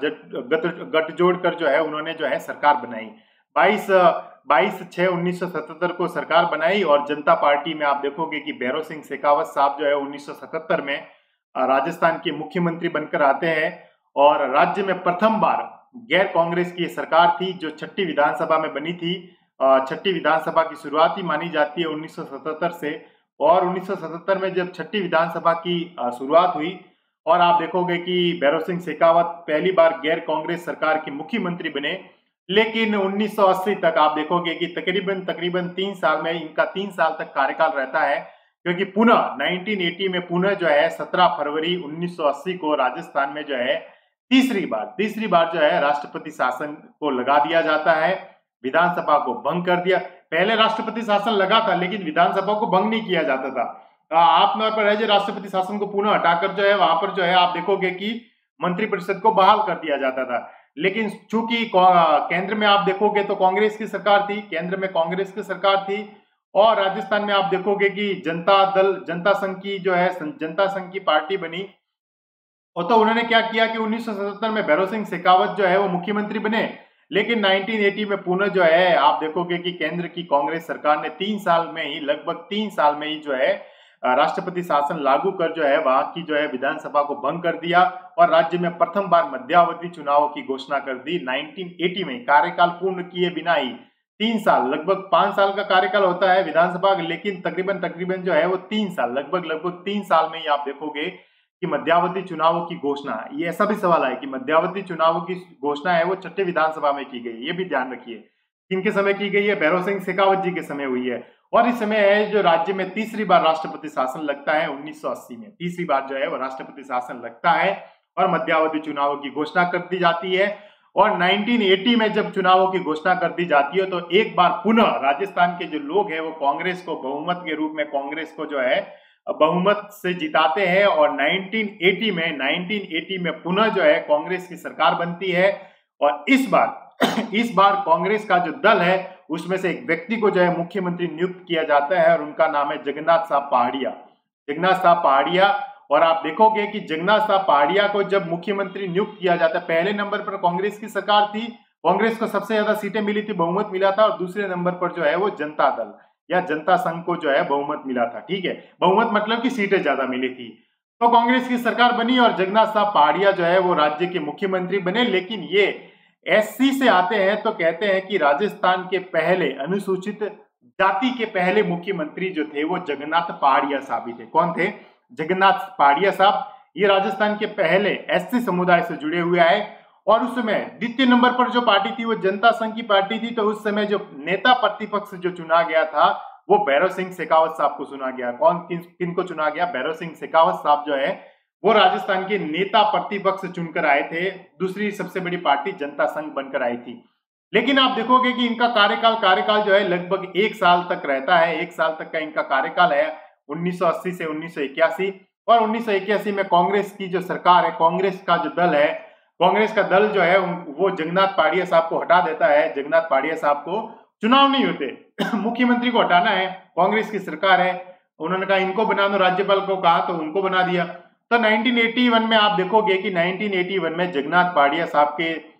गठजोड़ कर जो है उन्होंने जो है सरकार बनाई। बाईस बाईस छह उन्नीस सौ सतहत्तर को सरकार बनाई और जनता पार्टी में आप देखोगे कि भैरव सिंह शेखावत साहब जो है उन्नीस सौ सतहत्तर में राजस्थान के मुख्यमंत्री बनकर आते हैं और राज्य में प्रथम बार गैर कांग्रेस की सरकार थी जो छठी विधानसभा में बनी थी। छठी विधानसभा की शुरुआत ही मानी जाती है उन्नीस सौ सतहत्तर से, और उन्नीस सौ सतहत्तर में जब छठी विधानसभा की शुरुआत हुई और आप देखोगे कि भैरव सिंह शेखावत पहली बार गैर कांग्रेस सरकार के मुख्यमंत्री बने। लेकिन उन्नीस सौ अस्सी तक आप देखोगे कि तकरीबन तकरीबन तीन साल में इनका तीन साल तक कार्यकाल रहता है, क्योंकि पुनः उन्नीस सौ अस्सी में पुनः जो है सत्रह फरवरी उन्नीस सौ अस्सी को राजस्थान में जो है तीसरी बार तीसरी बार जो है राष्ट्रपति शासन को लगा दिया जाता है, विधानसभा को भंग कर दिया। पहले राष्ट्रपति शासन लगा था लेकिन विधानसभा को भंग नहीं किया जाता था। आप तौर पर राष्ट्रपति शासन को पुनः हटाकर जो है वहां पर जो है आप देखोगे कि मंत्रिपरिषद को बहाल कर दिया जाता था। लेकिन चूंकि केंद्र में आप देखोगे तो कांग्रेस की सरकार थी, केंद्र में कांग्रेस की सरकार थी, और राजस्थान में आप देखोगे कि जनता दल जनता संघ की जो है जनता संघ की पार्टी बनी। और तो उन्होंने क्या किया कि उन्नीस सौ सतहत्तर में भैरव सिंह शेखावत जो है वो मुख्यमंत्री बने, लेकिन उन्नीस सौ अस्सी में पुनः जो है आप देखोगे कि केंद्र की कांग्रेस सरकार ने तीन साल में ही लगभग तीन साल में ही जो है राष्ट्रपति शासन लागू कर जो है वहां की जो है विधानसभा को भंग कर दिया और राज्य में प्रथम बार मध्यावधि चुनावों की घोषणा कर दी। उन्नीस सौ अस्सी में कार्यकाल पूर्ण किए बिना ही तीन साल लगभग पांच साल का कार्यकाल होता है विधानसभा, लेकिन तकरीबन तकरीबन जो है वो तीन साल लगभग लगभग तीन साल में ही आप देखोगे कि मध्यावधि चुनावों की घोषणा। ये ऐसा भी सवाल है कि मध्यावधि चुनावों की घोषणा है वो छठी विधानसभा में की गई, ये भी ध्यान रखिए। किनके समय की गई है? भैरव सिंह शेखावत जी के समय हुई है। और इस समय है जो राज्य में तीसरी बार राष्ट्रपति शासन लगता है उन्नीस सौ अस्सी में, तीसरी बार जो है वो राष्ट्रपति शासन लगता है और मध्यावधि चुनावों की घोषणा कर दी जाती है। और उन्नीस सौ अस्सी में जब चुनावों की घोषणा कर दी जाती है तो एक बार पुनः राजस्थान के जो लोग हैं वो कांग्रेस को बहुमत के रूप में कांग्रेस को जो है बहुमत से जिताते हैं और उन्नीस सौ अस्सी में उन्नीस सौ अस्सी में पुनः जो है कांग्रेस की सरकार बनती है। और इस बार इस बार कांग्रेस का जो दल है उसमें से एक व्यक्ति को जो है मुख्यमंत्री नियुक्त किया जाता है और उनका नाम है जगन्नाथ साहब पहाड़िया। जगन्नाथ साहब पहाड़िया और आप देखोगे कि जगन्नाथ साहब पहाड़िया को जब मुख्यमंत्री नियुक्त किया जाता है, पहले नंबर पर कांग्रेस की सरकार थी, कांग्रेस को सबसे ज्यादा सीटें मिली थी, बहुमत मिला था, और दूसरे नंबर पर जो है वो जनता दल या जनता संघ को जो है बहुमत मिला था। ठीक है, बहुमत मतलब कि सीटें ज्यादा मिली थी। तो कांग्रेस की सरकार बनी और जगन्नाथ साहब पहाड़िया जो है वो राज्य के मुख्यमंत्री बने। लेकिन ये एससी से आते हैं तो कहते हैं कि राजस्थान के पहले अनुसूचित जाति के पहले मुख्यमंत्री जो थे वो जगन्नाथ पहाड़िया साहब ही थे। कौन थे? जगन्नाथ पहाड़िया साहब। ये राजस्थान के पहले एससी समुदाय से जुड़े हुए आए और उस समय द्वितीय नंबर पर जो पार्टी थी वो जनता संघ की पार्टी थी। तो उस समय जो नेता प्रतिपक्ष जो चुना गया था वो भैरव सिंह शेखावत साहब को चुना गया। कौन किन किन को चुना गया? भैरव सिंह शेखावत साहब जो है वो राजस्थान के नेता प्रतिपक्ष चुनकर आए थे, दूसरी सबसे बड़ी पार्टी जनता संघ बनकर आई थी। लेकिन आप देखोगे कि इनका कार्यकाल कार्यकाल जो है लगभग एक साल तक रहता है, एक साल तक का इनका कार्यकाल है उन्नीस सौ अस्सी से उन्नीस सौ इक्यासी। और उन्नीस सौ इक्यासी में कांग्रेस की जो सरकार है, कांग्रेस का जो दल है, कांग्रेस का दल जो है वो जगन्नाथ पहाड़िया साहब को हटा देता है। जगन्नाथ पहाड़िया साहब को चुनाव नहीं होते मुख्यमंत्री को हटाना है, कांग्रेस की सरकार है, उन्होंने कहा इनको बना दो, राज्यपाल को कहा तो उनको बना दिया। तो उन्नीस सौ इक्यासी में आप देखोगे कि उन्नीस सौ इक्यासी में जगन्नाथ पहाड़िया साहब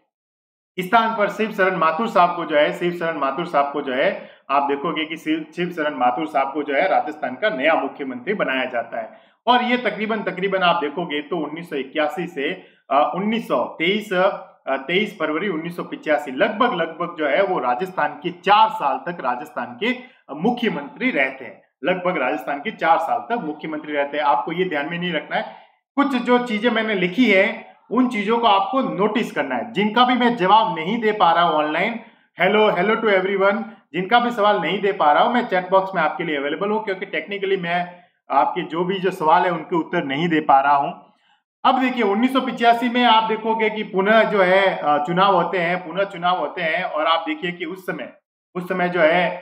के स्थान पर शिव शरण माथुर साहब को जो है शिव शरण माथुर साहब को जो है आप देखोगे कि शिव शिव शरण माथुर साहब को जो है राजस्थान का नया मुख्यमंत्री बनाया जाता है। और ये तकरीबन तकरीबन आप देखोगे तो उन्नीस सौ इक्यासी से उन्नीस सौ तेईस तेईस फरवरी उन्नीस सौ पिचासी लगभग लगभग जो है वो राजस्थान के चार साल तक राजस्थान के मुख्यमंत्री रहते हैं। लगभग राजस्थान के चार साल तक मुख्यमंत्री रहते हैं। आपको ये ध्यान में नहीं रखना है, कुछ जो चीजें मैंने लिखी है उन चीजों को आपको नोटिस करना है। जिनका भी मैं जवाब नहीं दे पा रहा हूं online, hello hello to everyone, जिनका भी सवाल नहीं दे पा रहा हूं मैं चैट बॉक्स में आपके लिए अवेलेबल हूं, क्योंकि टेक्निकली मैं आपके जो भी जो सवाल है उनके उत्तर नहीं दे पा रहा हूं। अब देखिए उन्नीस सौ पिचासी में आप देखोगे कि पुनः जो है चुनाव होते हैं, पुनः चुनाव होते हैं और आप देखिए कि उस समय उस समय जो है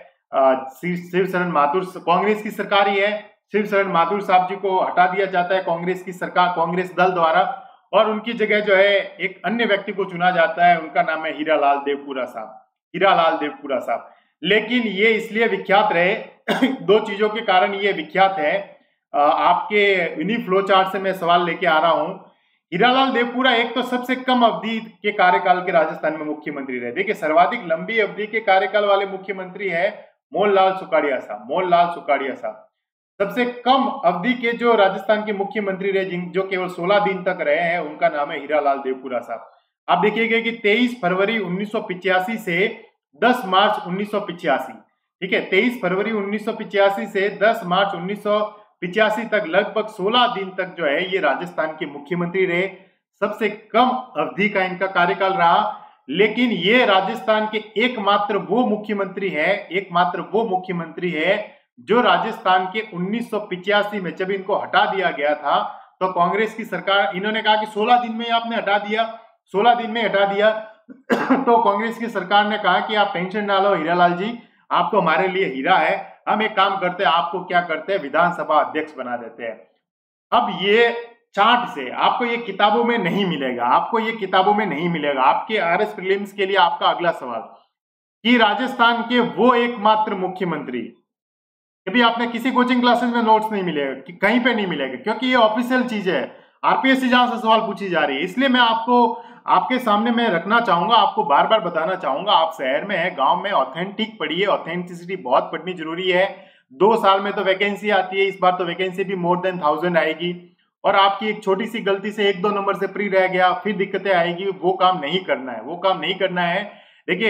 शिव शरण माथुर कांग्रेस की सरकार ही है। शिव शरण माथुर साहब जी को हटा दिया जाता है कांग्रेस की सरकार, कांग्रेस दल द्वारा, और उनकी जगह जो है एक अन्य व्यक्ति को चुना जाता है, उनका नाम है हीरालाल देवपुरा साहब, हीरालाल देवपुरा साहब। लेकिन ये इसलिए विख्यात रहे दो चीजों के कारण ये विख्यात है। आपके इन्हीं फ्लो चार्ट से मैं सवाल लेके आ रहा हूं। हीरालाल देवपुरा एक तो सबसे कम अवधि के कार्यकाल के राजस्थान में मुख्यमंत्री रहे। देखिए सर्वाधिक लंबी अवधि के कार्यकाल वाले मुख्यमंत्री है मोहनलाल सुखाड़िया साहब, मोहनलाल सुखाड़िया साहब। सबसे कम अवधि के जो राजस्थान के मुख्यमंत्री रहे जिन जो केवल सोलह दिन तक रहे हैं, उनका नाम है हीरालाल देवपुरा साहब। आप देखिएगा कि तेईस फरवरी उन्नीस सौ पिचासी से दस मार्च उन्नीस सौ पिचासी, ठीक है, तेईस फरवरी उन्नीस सौ पिचासी से दस मार्च उन्नीस सौ पिचासी तक लगभग सोलह दिन तक जो है ये राजस्थान के मुख्यमंत्री रहे। सबसे कम अवधि का इनका कार्यकाल रहा, लेकिन ये राजस्थान के एकमात्र वो मुख्यमंत्री है एकमात्र वो मुख्यमंत्री है जो राजस्थान के उन्नीस सौ पिचासी में जब इनको हटा दिया गया था तो कांग्रेस की सरकार, इन्होंने कहा कि सोलह दिन में आपने हटा दिया, सोलह दिन में हटा दिया तो कांग्रेस की सरकार ने कहा कि आप टेंशन ना लो हीरालाल जी, आप तो हमारे लिए हीरा है, हम एक काम करते हैं, आपको क्या करते हैं विधानसभा अध्यक्ष बना देते हैं। अब ये चार्ट से आपको ये किताबों में नहीं मिलेगा, आपको ये किताबों में नहीं मिलेगा। आपके आरएस प्रीलिम्स के लिए आपका अगला सवाल कि राजस्थान के वो एकमात्र मुख्यमंत्री, कभी आपने किसी कोचिंग क्लासेस में नोट्स नहीं मिलेगा, कि कहीं पे नहीं मिलेगा, क्योंकि ये ऑफिशियल चीज है, आरपीएससी जहां से सवाल पूछी जा रही है, इसलिए मैं आपको आपके सामने मैं रखना चाहूंगा, आपको बार बार बताना चाहूंगा। आप शहर में है, गांव में, ऑथेंटिक पढ़िए, ऑथेंटिसिटी बहुत पढ़नी जरूरी है। दो साल में तो वैकेंसी आती है, इस बार तो वैकेंसी भी मोर देन थाउजेंड आएगी, और आपकी एक छोटी सी गलती से एक दो नंबर से प्री रह गया, फिर दिक्कतें आएगी। वो काम नहीं करना है, वो काम नहीं करना है। देखिए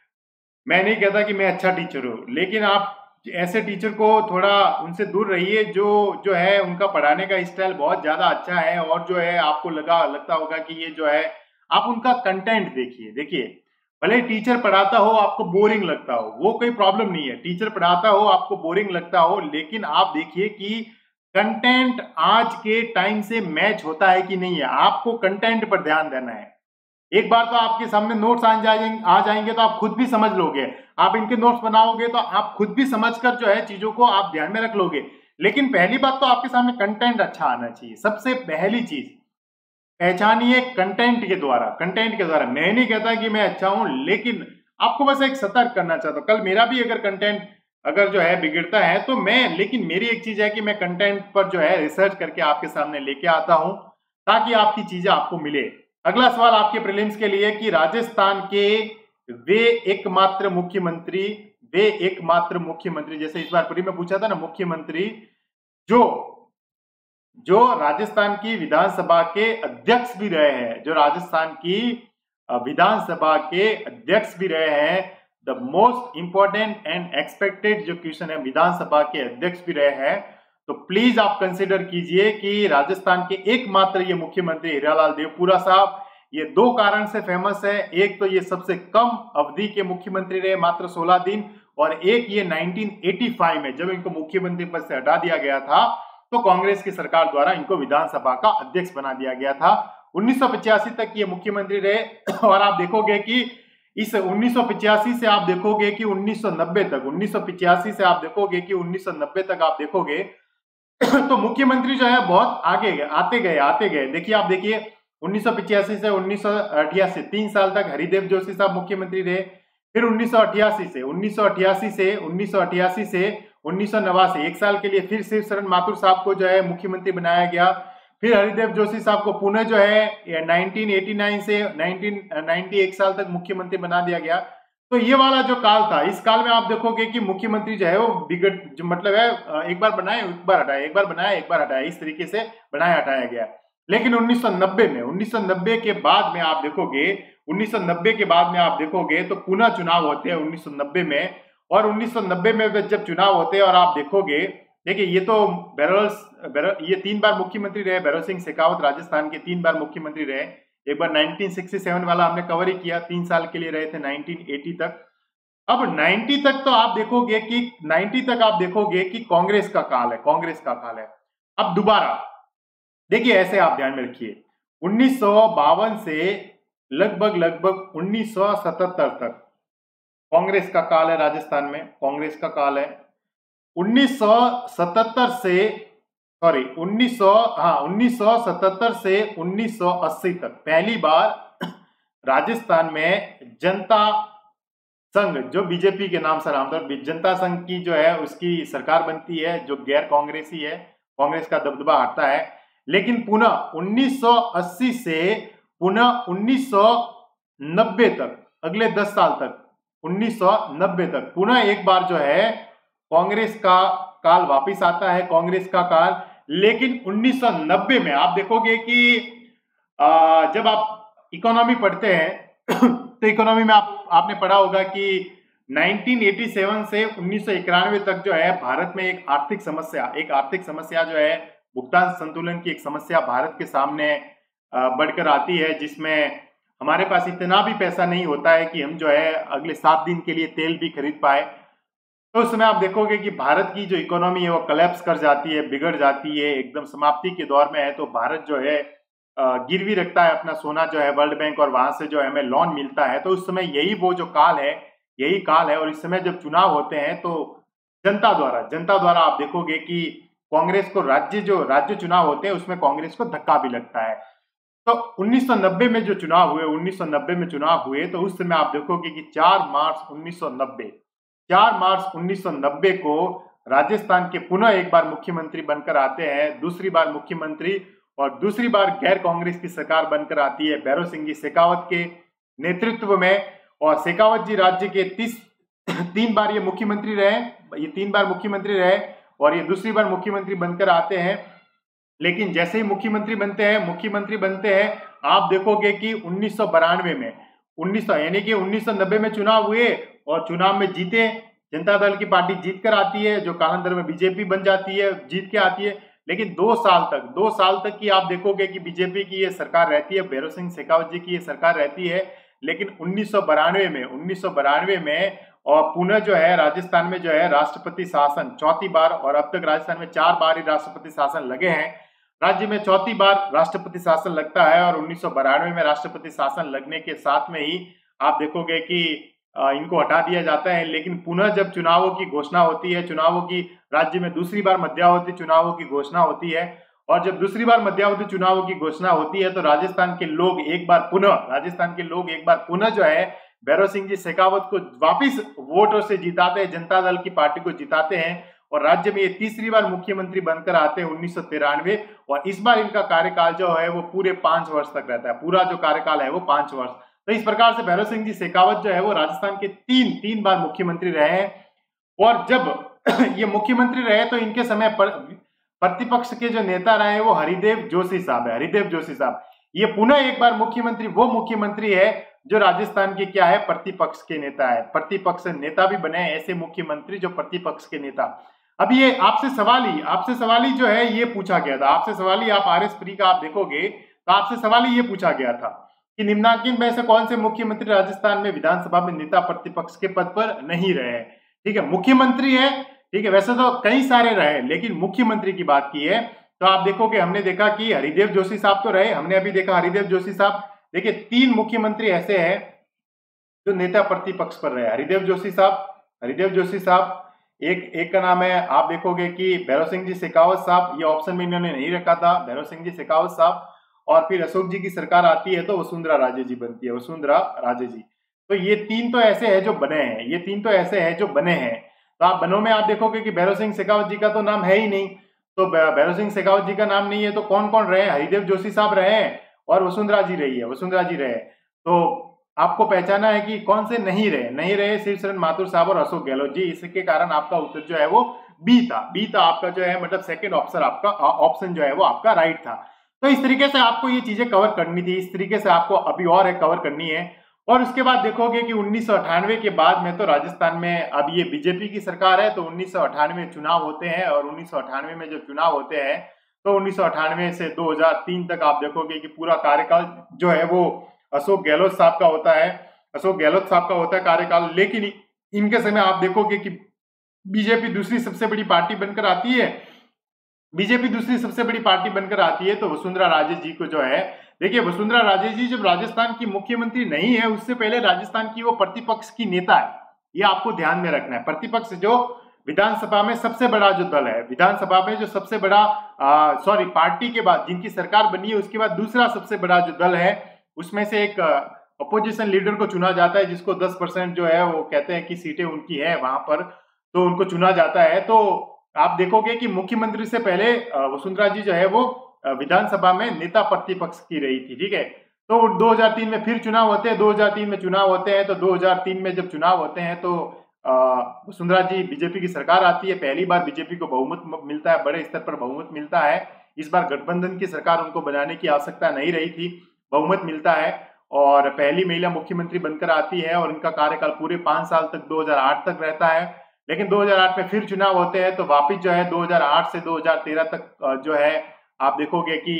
मैं नहीं कहता कि मैं अच्छा टीचर हूँ, लेकिन आप ऐसे टीचर को थोड़ा उनसे दूर रहिए जो जो है उनका पढ़ाने का स्टाइल बहुत ज्यादा अच्छा है, और जो है आपको लगा लगता होगा कि ये जो है, आप उनका कंटेंट देखिए। देखिए भले टीचर पढ़ाता हो आपको बोरिंग लगता हो, वो कोई प्रॉब्लम नहीं है, टीचर पढ़ाता हो आपको बोरिंग लगता हो, लेकिन आप देखिए कि कंटेंट आज के टाइम से मैच होता है कि नहीं है। आपको कंटेंट पर ध्यान देना है। एक बार तो आपके सामने नोट्स आ जाएंगे आ जाएंगे तो आप खुद भी समझ लोगे, आप इनके नोट्स बनाओगे तो आप खुद भी समझकर जो है चीजों को आप ध्यान में रख लोगे। लेकिन पहली बात तो आपके सामने कंटेंट अच्छा आना चाहिए। सबसे पहली चीज पहचानिए कंटेंट के द्वारा, कंटेंट के द्वारा। मैं नहीं कहता कि मैं अच्छा हूं, लेकिन आपको बस एक सतर्क करना चाहता हूं। कल मेरा भी अगर कंटेंट अगर जो है बिगड़ता है तो मैं, लेकिन मेरी एक चीज है कि मैं कंटेंट पर जो है रिसर्च करके आपके सामने लेके आता हूं ताकि आपकी चीजें आपको मिले। अगला सवाल आपके प्रीलिम्स के लिए कि राजस्थान के वे एकमात्र मुख्यमंत्री वे एकमात्र मुख्यमंत्री जैसे इस बार प्री में पूछा था ना, मुख्यमंत्री जो जो राजस्थान की विधानसभा के अध्यक्ष भी रहे हैं, जो राजस्थान की विधानसभा के अध्यक्ष भी रहे हैं। The most important and expected जो क्वेश्चन है, विधानसभा के अध्यक्ष भी रहे हैं, तो प्लीज आप कंसिडर कीजिए कि राजस्थान के एकमात्र ये मुख्यमंत्री हीरालाल देवपुरा साहब, ये दो कारण से फेमस है। एक तो ये सबसे कम अवधि के मुख्यमंत्री रहे, मात्र सोलह दिन, और एक ये उन्नीस सौ पचासी में जब इनको मुख्यमंत्री पद से हटा दिया गया था तो कांग्रेस की सरकार द्वारा इनको विधानसभा का अध्यक्ष बना दिया गया था। उन्नीस सौ पचासी तक ये मुख्यमंत्री रहे, और आप देखोगे कि इस उन्नीस सौ पचासी से आप देखोगे कि उन्नीस सौ नब्बे तक उन्नीस सौ पचासी से आप देखोगे कि उन्नीस सौ नब्बे तक आप देखोगे तो मुख्यमंत्री जो है बहुत आगे गए, आते गए आते गए। देखिए आप देखिए उन्नीस सौ पचासी से उन्नीस सौ अठासी तीन साल तक हरिदेव जोशी साहब मुख्यमंत्री रहे। फिर उन्नीस सौ अठासी से उन्नीस सौ अठासी से उन्नीस सौ अठासी से उन्नीस सौ नवासी एक साल के लिए फिर शिव शरण माथुर साहब को जो है मुख्यमंत्री बनाया गया। फिर हरिदेव जोशी साहब को पुनः जो है उन्नीस सौ नवासी से उन्नीस सौ नब्बे एक साल तक मुख्यमंत्री बना दिया गया। तो ये वाला जो काल था, इस काल में आप देखोगे कि मुख्यमंत्री जो है वो बिगड़ जो मतलब है एक बार बनाए एक बार हटाया, एक बार बनाया एक बार हटाया, इस तरीके से बनाया हटाया गया। लेकिन उन्नीस सौ नब्बे में उन्नीस सौ नब्बे के बाद में आप देखोगे उन्नीस सौ नब्बे के बाद में आप देखोगे तो पुनः चुनाव होते हैं उन्नीस सौ नब्बे में। और उन्नीस सौ नब्बे में जब चुनाव होते हैं और आप देखोगे, देखिए ये तो भैरोल ये तीन बार मुख्यमंत्री रहे, भैरोल सिंह शेखावत राजस्थान के तीन बार मुख्यमंत्री रहे। एक बार उन्नीस सौ सरसठ वाला हमने कवर ही किया, तीन साल के लिए रहे थे उन्नीस सौ अस्सी तक। अब नब्बे तक तो आप देखोगे कि नब्बे तक आप देखोगे कि कांग्रेस का काल है, कांग्रेस का काल है। अब दोबारा देखिए ऐसे आप ध्यान में रखिए, उन्नीस सौ बावन से लगभग लगभग उन्नीस सौ सतहत्तर तक कांग्रेस का काल है राजस्थान में, कांग्रेस का काल है। उन्नीस सौ सतहत्तर से सॉरी उन्नीस सौ हाँ उन्नीस सौ सतहत्तर से उन्नीस सौ अस्सी तक पहली बार राजस्थान में जनता संघ, जो बीजेपी के नाम से नाम था, जनता संघ की जो है उसकी सरकार बनती है, जो गैर कांग्रेसी है, कांग्रेस का दबदबा हटता है। लेकिन पुनः उन्नीस सौ अस्सी से पुनः उन्नीस सौ नब्बे तक, अगले दस साल तक, उन्नीस सौ नब्बे तक पुनः एक बार जो है कांग्रेस का काल वापस आता है, कांग्रेस का काल। लेकिन उन्नीस सौ नब्बे में आप देखोगे कि जब आप इकोनॉमी पढ़ते हैं तो इकोनॉमी में आप आपने पढ़ा होगा कि उन्नीस सौ सत्तासी से उन्नीस सौ इक्यानवे तक जो है भारत में एक आर्थिक समस्या एक आर्थिक समस्या जो है भुगतान संतुलन की एक समस्या भारत के सामने बढ़कर आती है, जिसमें हमारे पास इतना भी पैसा नहीं होता है कि हम जो है अगले सात दिन के लिए तेल भी खरीद पाए। तो उस समय आप देखोगे कि भारत की जो इकोनॉमी है वो कोलैप्स कर जाती है, बिगड़ जाती है, एकदम समाप्ति के दौर में है। तो भारत जो है गिरवी रखता है अपना सोना जो है वर्ल्ड बैंक, और वहां से जो है हमें लोन मिलता है। तो उस समय यही वो जो काल है, यही काल है। और इस समय जब चुनाव होते हैं तो जनता द्वारा जनता द्वारा आप देखोगे कि कांग्रेस को राज्य जो राज्य चुनाव होते हैं उसमें कांग्रेस को धक्का भी लगता है। तो उन्नीस सौ नब्बे में जो चुनाव हुए उन्नीस सौ नब्बे में चुनाव हुए तो उस समय आप देखोगे कि चार मार्च उन्नीस सौ नब्बे चार मार्च उन्नीस सौ नब्बे को राजस्थान के पुनः एक बार मुख्यमंत्री बनकर आते हैं, दूसरी बार मुख्यमंत्री, और दूसरी बार गैर कांग्रेस की सरकार बनकर आती है भैरव सिंह जी शेखावत के नेतृत्व में। और शेखावत जी राज्य के तीस तीन बार ये मुख्यमंत्री रहे ये तीन बार मुख्यमंत्री रहे और ये दूसरी बार मुख्यमंत्री बनकर आते हैं। लेकिन जैसे ही मुख्यमंत्री बनते हैं मुख्यमंत्री बनते हैं आप देखोगे कि उन्नीस सौ बानवे में उन्नीस सौ यानी कि उन्नीस सौ नब्बे में चुनाव हुए और चुनाव में जीते, जनता दल की पार्टी जीत कर आती है, जो कालांतर में बीजेपी बन जाती है, जीत के आती है। लेकिन दो साल तक दो साल तक की आप देखोगे कि बीजेपी की ये सरकार रहती है, भैरव सिंह शेखावत जी की ये सरकार रहती है। लेकिन उन्नीस सौ बानवे में उन्नीस सौ बानवे में और पुनः जो है राजस्थान में जो है राष्ट्रपति शासन चौथी बार, और अब तक राजस्थान में चार बार ही राष्ट्रपति शासन लगे हैं, राज्य में चौथी बार राष्ट्रपति शासन लगता है। और उन्नीस सौ बानवे में राष्ट्रपति शासन लगने के साथ में ही आप देखोगे कि इनको हटा दिया जाता है। लेकिन पुनः जब चुनावों की घोषणा होती है, चुनावों की राज्य में दूसरी बार मध्यावधि चुनावों की घोषणा होती है, और जब दूसरी बार मध्यावधि चुनावों की घोषणा होती है तो राजस्थान के लोग एक बार पुनः राजस्थान के लोग एक बार पुनः जो है भैरव सिंह जी शेखावत को वापिस वोटों से जिताते हैं, जनता दल की पार्टी को जिताते हैं, और राज्य में ये तीसरी बार मुख्यमंत्री बनकर आते हैं उन्नीस सौ तिरानवे। और इस बार इनका कार्यकाल जो है वो पूरे पांच वर्ष तक रहता है, पूरा जो कार्यकाल है वो पांच वर्ष। तो इस प्रकार से भैरव सिंह जी शेखावत जो है वो राजस्थान के तीन तीन बार मुख्यमंत्री रहे हैं। और जब ये मुख्यमंत्री रहे तो इनके समय पर प्रतिपक्ष के जो नेता रहे वो हरिदेव जोशी साहब है हरिदेव जोशी साहब ये पुनः एक बार मुख्यमंत्री वो मुख्यमंत्री है जो राजस्थान के क्या है प्रतिपक्ष के नेता है, प्रतिपक्ष नेता भी बने हैं ऐसे मुख्यमंत्री जो प्रतिपक्ष के नेता। अब ये आपसे सवाल ही आपसे सवाल ही जो है ये पूछा गया था, आपसे सवाल ही आप आर एस प्री का आप देखोगे तो आपसे सवाल ही ये पूछा गया था कि निम्नलिखित में से कौन से मुख्यमंत्री राजस्थान में विधानसभा में नेता प्रतिपक्ष के पद पर नहीं रहे। ठीक है, मुख्यमंत्री है, ठीक है, वैसे तो कई सारे रहे लेकिन मुख्यमंत्री की बात की है तो आप देखोगे हमने देखा कि हरिदेव जोशी साहब तो रहे, हमने अभी देखा हरिदेव जोशी साहब। देखिए तीन मुख्यमंत्री ऐसे हैं जो नेता प्रतिपक्ष पर रहे, हरिदेव जोशी साहब हरिदेव जोशी साहब एक एक का नाम है आप देखोगे कि भैरव सिंह जी शेखावत साहब, ये ऑप्शन में इन्होंने नहीं रखा था, भैरव सिंह जी शेखावत साहब। और फिर अशोक जी की सरकार आती है तो वसुंधरा राजे जी बनती है, वसुंधरा राजे जी। तो ये तीन तो ऐसे हैं जो बने हैं ये तीन तो ऐसे हैं जो बने हैं तो आप बनों में आप देखोगे कि भैरव सिंह शेखावत जी का तो नाम है ही नहीं, तो भैरव सिंह शेखावत जी का नाम नहीं है तो कौन कौन रहे, हरिदेव जोशी साहब रहे हैं और वसुंधरा जी रही है वसुंधरा जी रहे। तो आपको पहचाना है कि कौन से नहीं रहे नहीं रहे शिवशरण माथुर साहब और अशोक गहलोत जी। इसके कारण आपका उत्तर जो है वो बी था बी था आपका जो है मतलब सेकंड ऑप्शन आपका ऑप्शन जो है वो आपका राइट था। तो इस तरीके से आपको ये चीजें कवर करनी थी, इस तरीके से आपको अभी और है कवर करनी है। और उसके बाद देखोगे कि उन्नीस सौ अट्ठानवे के बाद में तो राजस्थान में अब ये बीजेपी की सरकार है तो उन्नीस सौ अट्ठानवे चुनाव होते हैं और उन्नीस सौ अट्ठानवे में जो चुनाव होते हैं तो उन्नीस सौ अट्ठानवे से दो हज़ार तीन तक आप देखोगे कि पूरा कार्यकाल जो है वो अशोक गहलोत साहब का होता है अशोक गहलोत साहब का होता है कार्यकाल। लेकिन इनके समय आप देखोगे कि बीजेपी दूसरी सबसे बड़ी पार्टी बनकर आती है बीजेपी दूसरी सबसे बड़ी पार्टी बनकर आती है तो वसुंधरा राजे जी को जो है देखिए वसुंधरा राजे जी जब राजस्थान की मुख्यमंत्री नहीं है उससे पहले राजस्थान की वो प्रतिपक्ष की नेता है, ये आपको ध्यान में रखना है। प्रतिपक्ष जो विधानसभा में सबसे बड़ा जो दल है विधानसभा में जो सबसे बड़ा सॉरी पार्टी के बाद जिनकी सरकार बनी है उसके बाद दूसरा सबसे बड़ा जो दल है उसमें से एक अपोजिशन लीडर को चुना जाता है जिसको दस परसेंट जो है वो कहते हैं कि सीटें उनकी है वहां पर तो उनको चुना जाता है। तो आप देखोगे कि मुख्यमंत्री से पहले वसुंधरा जी जो है वो विधानसभा में नेता प्रतिपक्ष की रही थी, ठीक है। तो दो हज़ार तीन में फिर चुनाव होते हैं, दो हज़ार तीन में चुनाव होते हैं तो दो हज़ार तीन में जब चुनाव होते हैं तो वसुंधरा जी बीजेपी की सरकार आती है, पहली बार बीजेपी को बहुमत मिलता है, बड़े स्तर पर बहुमत मिलता है। इस बार गठबंधन की सरकार उनको बनाने की आवश्यकता नहीं रही थी, बहुमत मिलता है और पहली महिला मुख्यमंत्री बनकर आती है और इनका कार्यकाल पूरे पांच साल तक दो हज़ार आठ तक रहता है। लेकिन दो हज़ार आठ में फिर चुनाव होते हैं तो वापिस जो है दो हज़ार आठ से दो हज़ार तेरह तक जो है आप देखोगे कि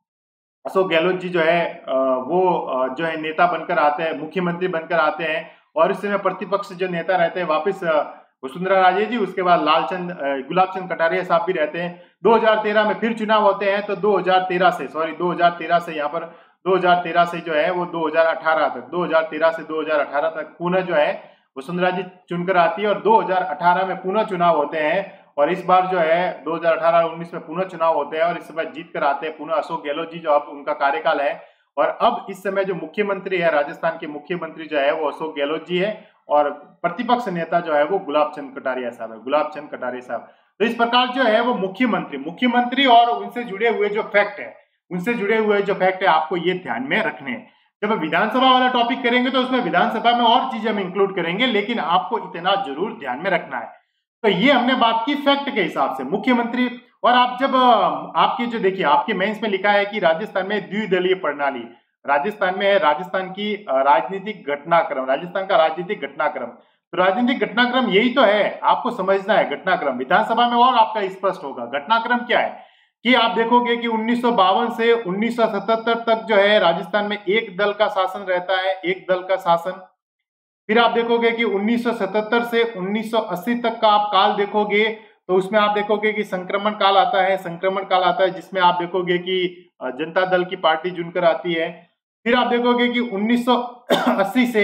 अशोक गहलोत जी जो है वो जो है नेता बनकर आते हैं, मुख्यमंत्री बनकर आते हैं और इस समय प्रतिपक्ष जो नेता रहते हैं वापिस वसुंधरा राजे जी, उसके बाद लालचंद गुलाब चंद कटारिया साहब भी रहते हैं। दो हज़ार तेरह में फिर चुनाव होते हैं तो दो हज़ार तेरह से सॉरी दो हज़ार तेरह से यहाँ पर दो हज़ार तेरह से जो है वो दो हज़ार अठारह तक दो हज़ार तेरह से दो हज़ार अठारह तक पुनः जो है वसुंधरा जी चुनकर आती है और दो हज़ार अठारह में पुनः चुनाव होते हैं और इस बार जो है दो हज़ार अठारह उन्नीस में पुनः चुनाव होते हैं और इस बार जीत कर आते हैं पुनः अशोक गहलोत जी, जो अब उनका कार्यकाल है। और अब इस समय जो मुख्यमंत्री है, राजस्थान के मुख्यमंत्री जो है वो अशोक गहलोत जी है और प्रतिपक्ष नेता जो है वो गुलाब चंद कटारिया साहब है, गुलाब चंद कटारिया साहब। तो इस प्रकार जो है वो मुख्यमंत्री मुख्यमंत्री और उनसे जुड़े हुए जो फैक्ट है उनसे जुड़े हुए जो फैक्ट है आपको ये ध्यान में रखने हैं। जब विधानसभा वाला टॉपिक करेंगे तो उसमें विधानसभा में और चीजें हम इंक्लूड करेंगे, लेकिन आपको इतना जरूर ध्यान में रखना है। तो ये हमने बात की फैक्ट के हिसाब से मुख्यमंत्री। और आप जब आपके जो देखिए आपके मेंस में लिखा है कि राजस्थान में द्विदलीय प्रणाली, राजस्थान में है राजस्थान की राजनीतिक घटनाक्रम, राजस्थान का राजनीतिक घटनाक्रम। तो राजनीतिक घटनाक्रम यही तो है, आपको समझना है घटनाक्रम। विधानसभा में और आपका स्पष्ट होगा घटनाक्रम क्या है कि आप देखोगे कि उन्नीस सौ बावन से उन्नीस सौ सतहत्तर तक जो है राजस्थान में एक दल का शासन रहता है, एक दल का शासन। फिर आप देखोगे कि उन्नीस सौ सतहत्तर से उन्नीस सौ अस्सी तक का आप काल देखोगे तो उसमें आप देखोगे कि संक्रमण काल आता है, संक्रमण काल आता है जिसमें आप देखोगे कि जनता दल की पार्टी चुनकर आती है। फिर आप देखोगे कि उन्नीस सौ अस्सी से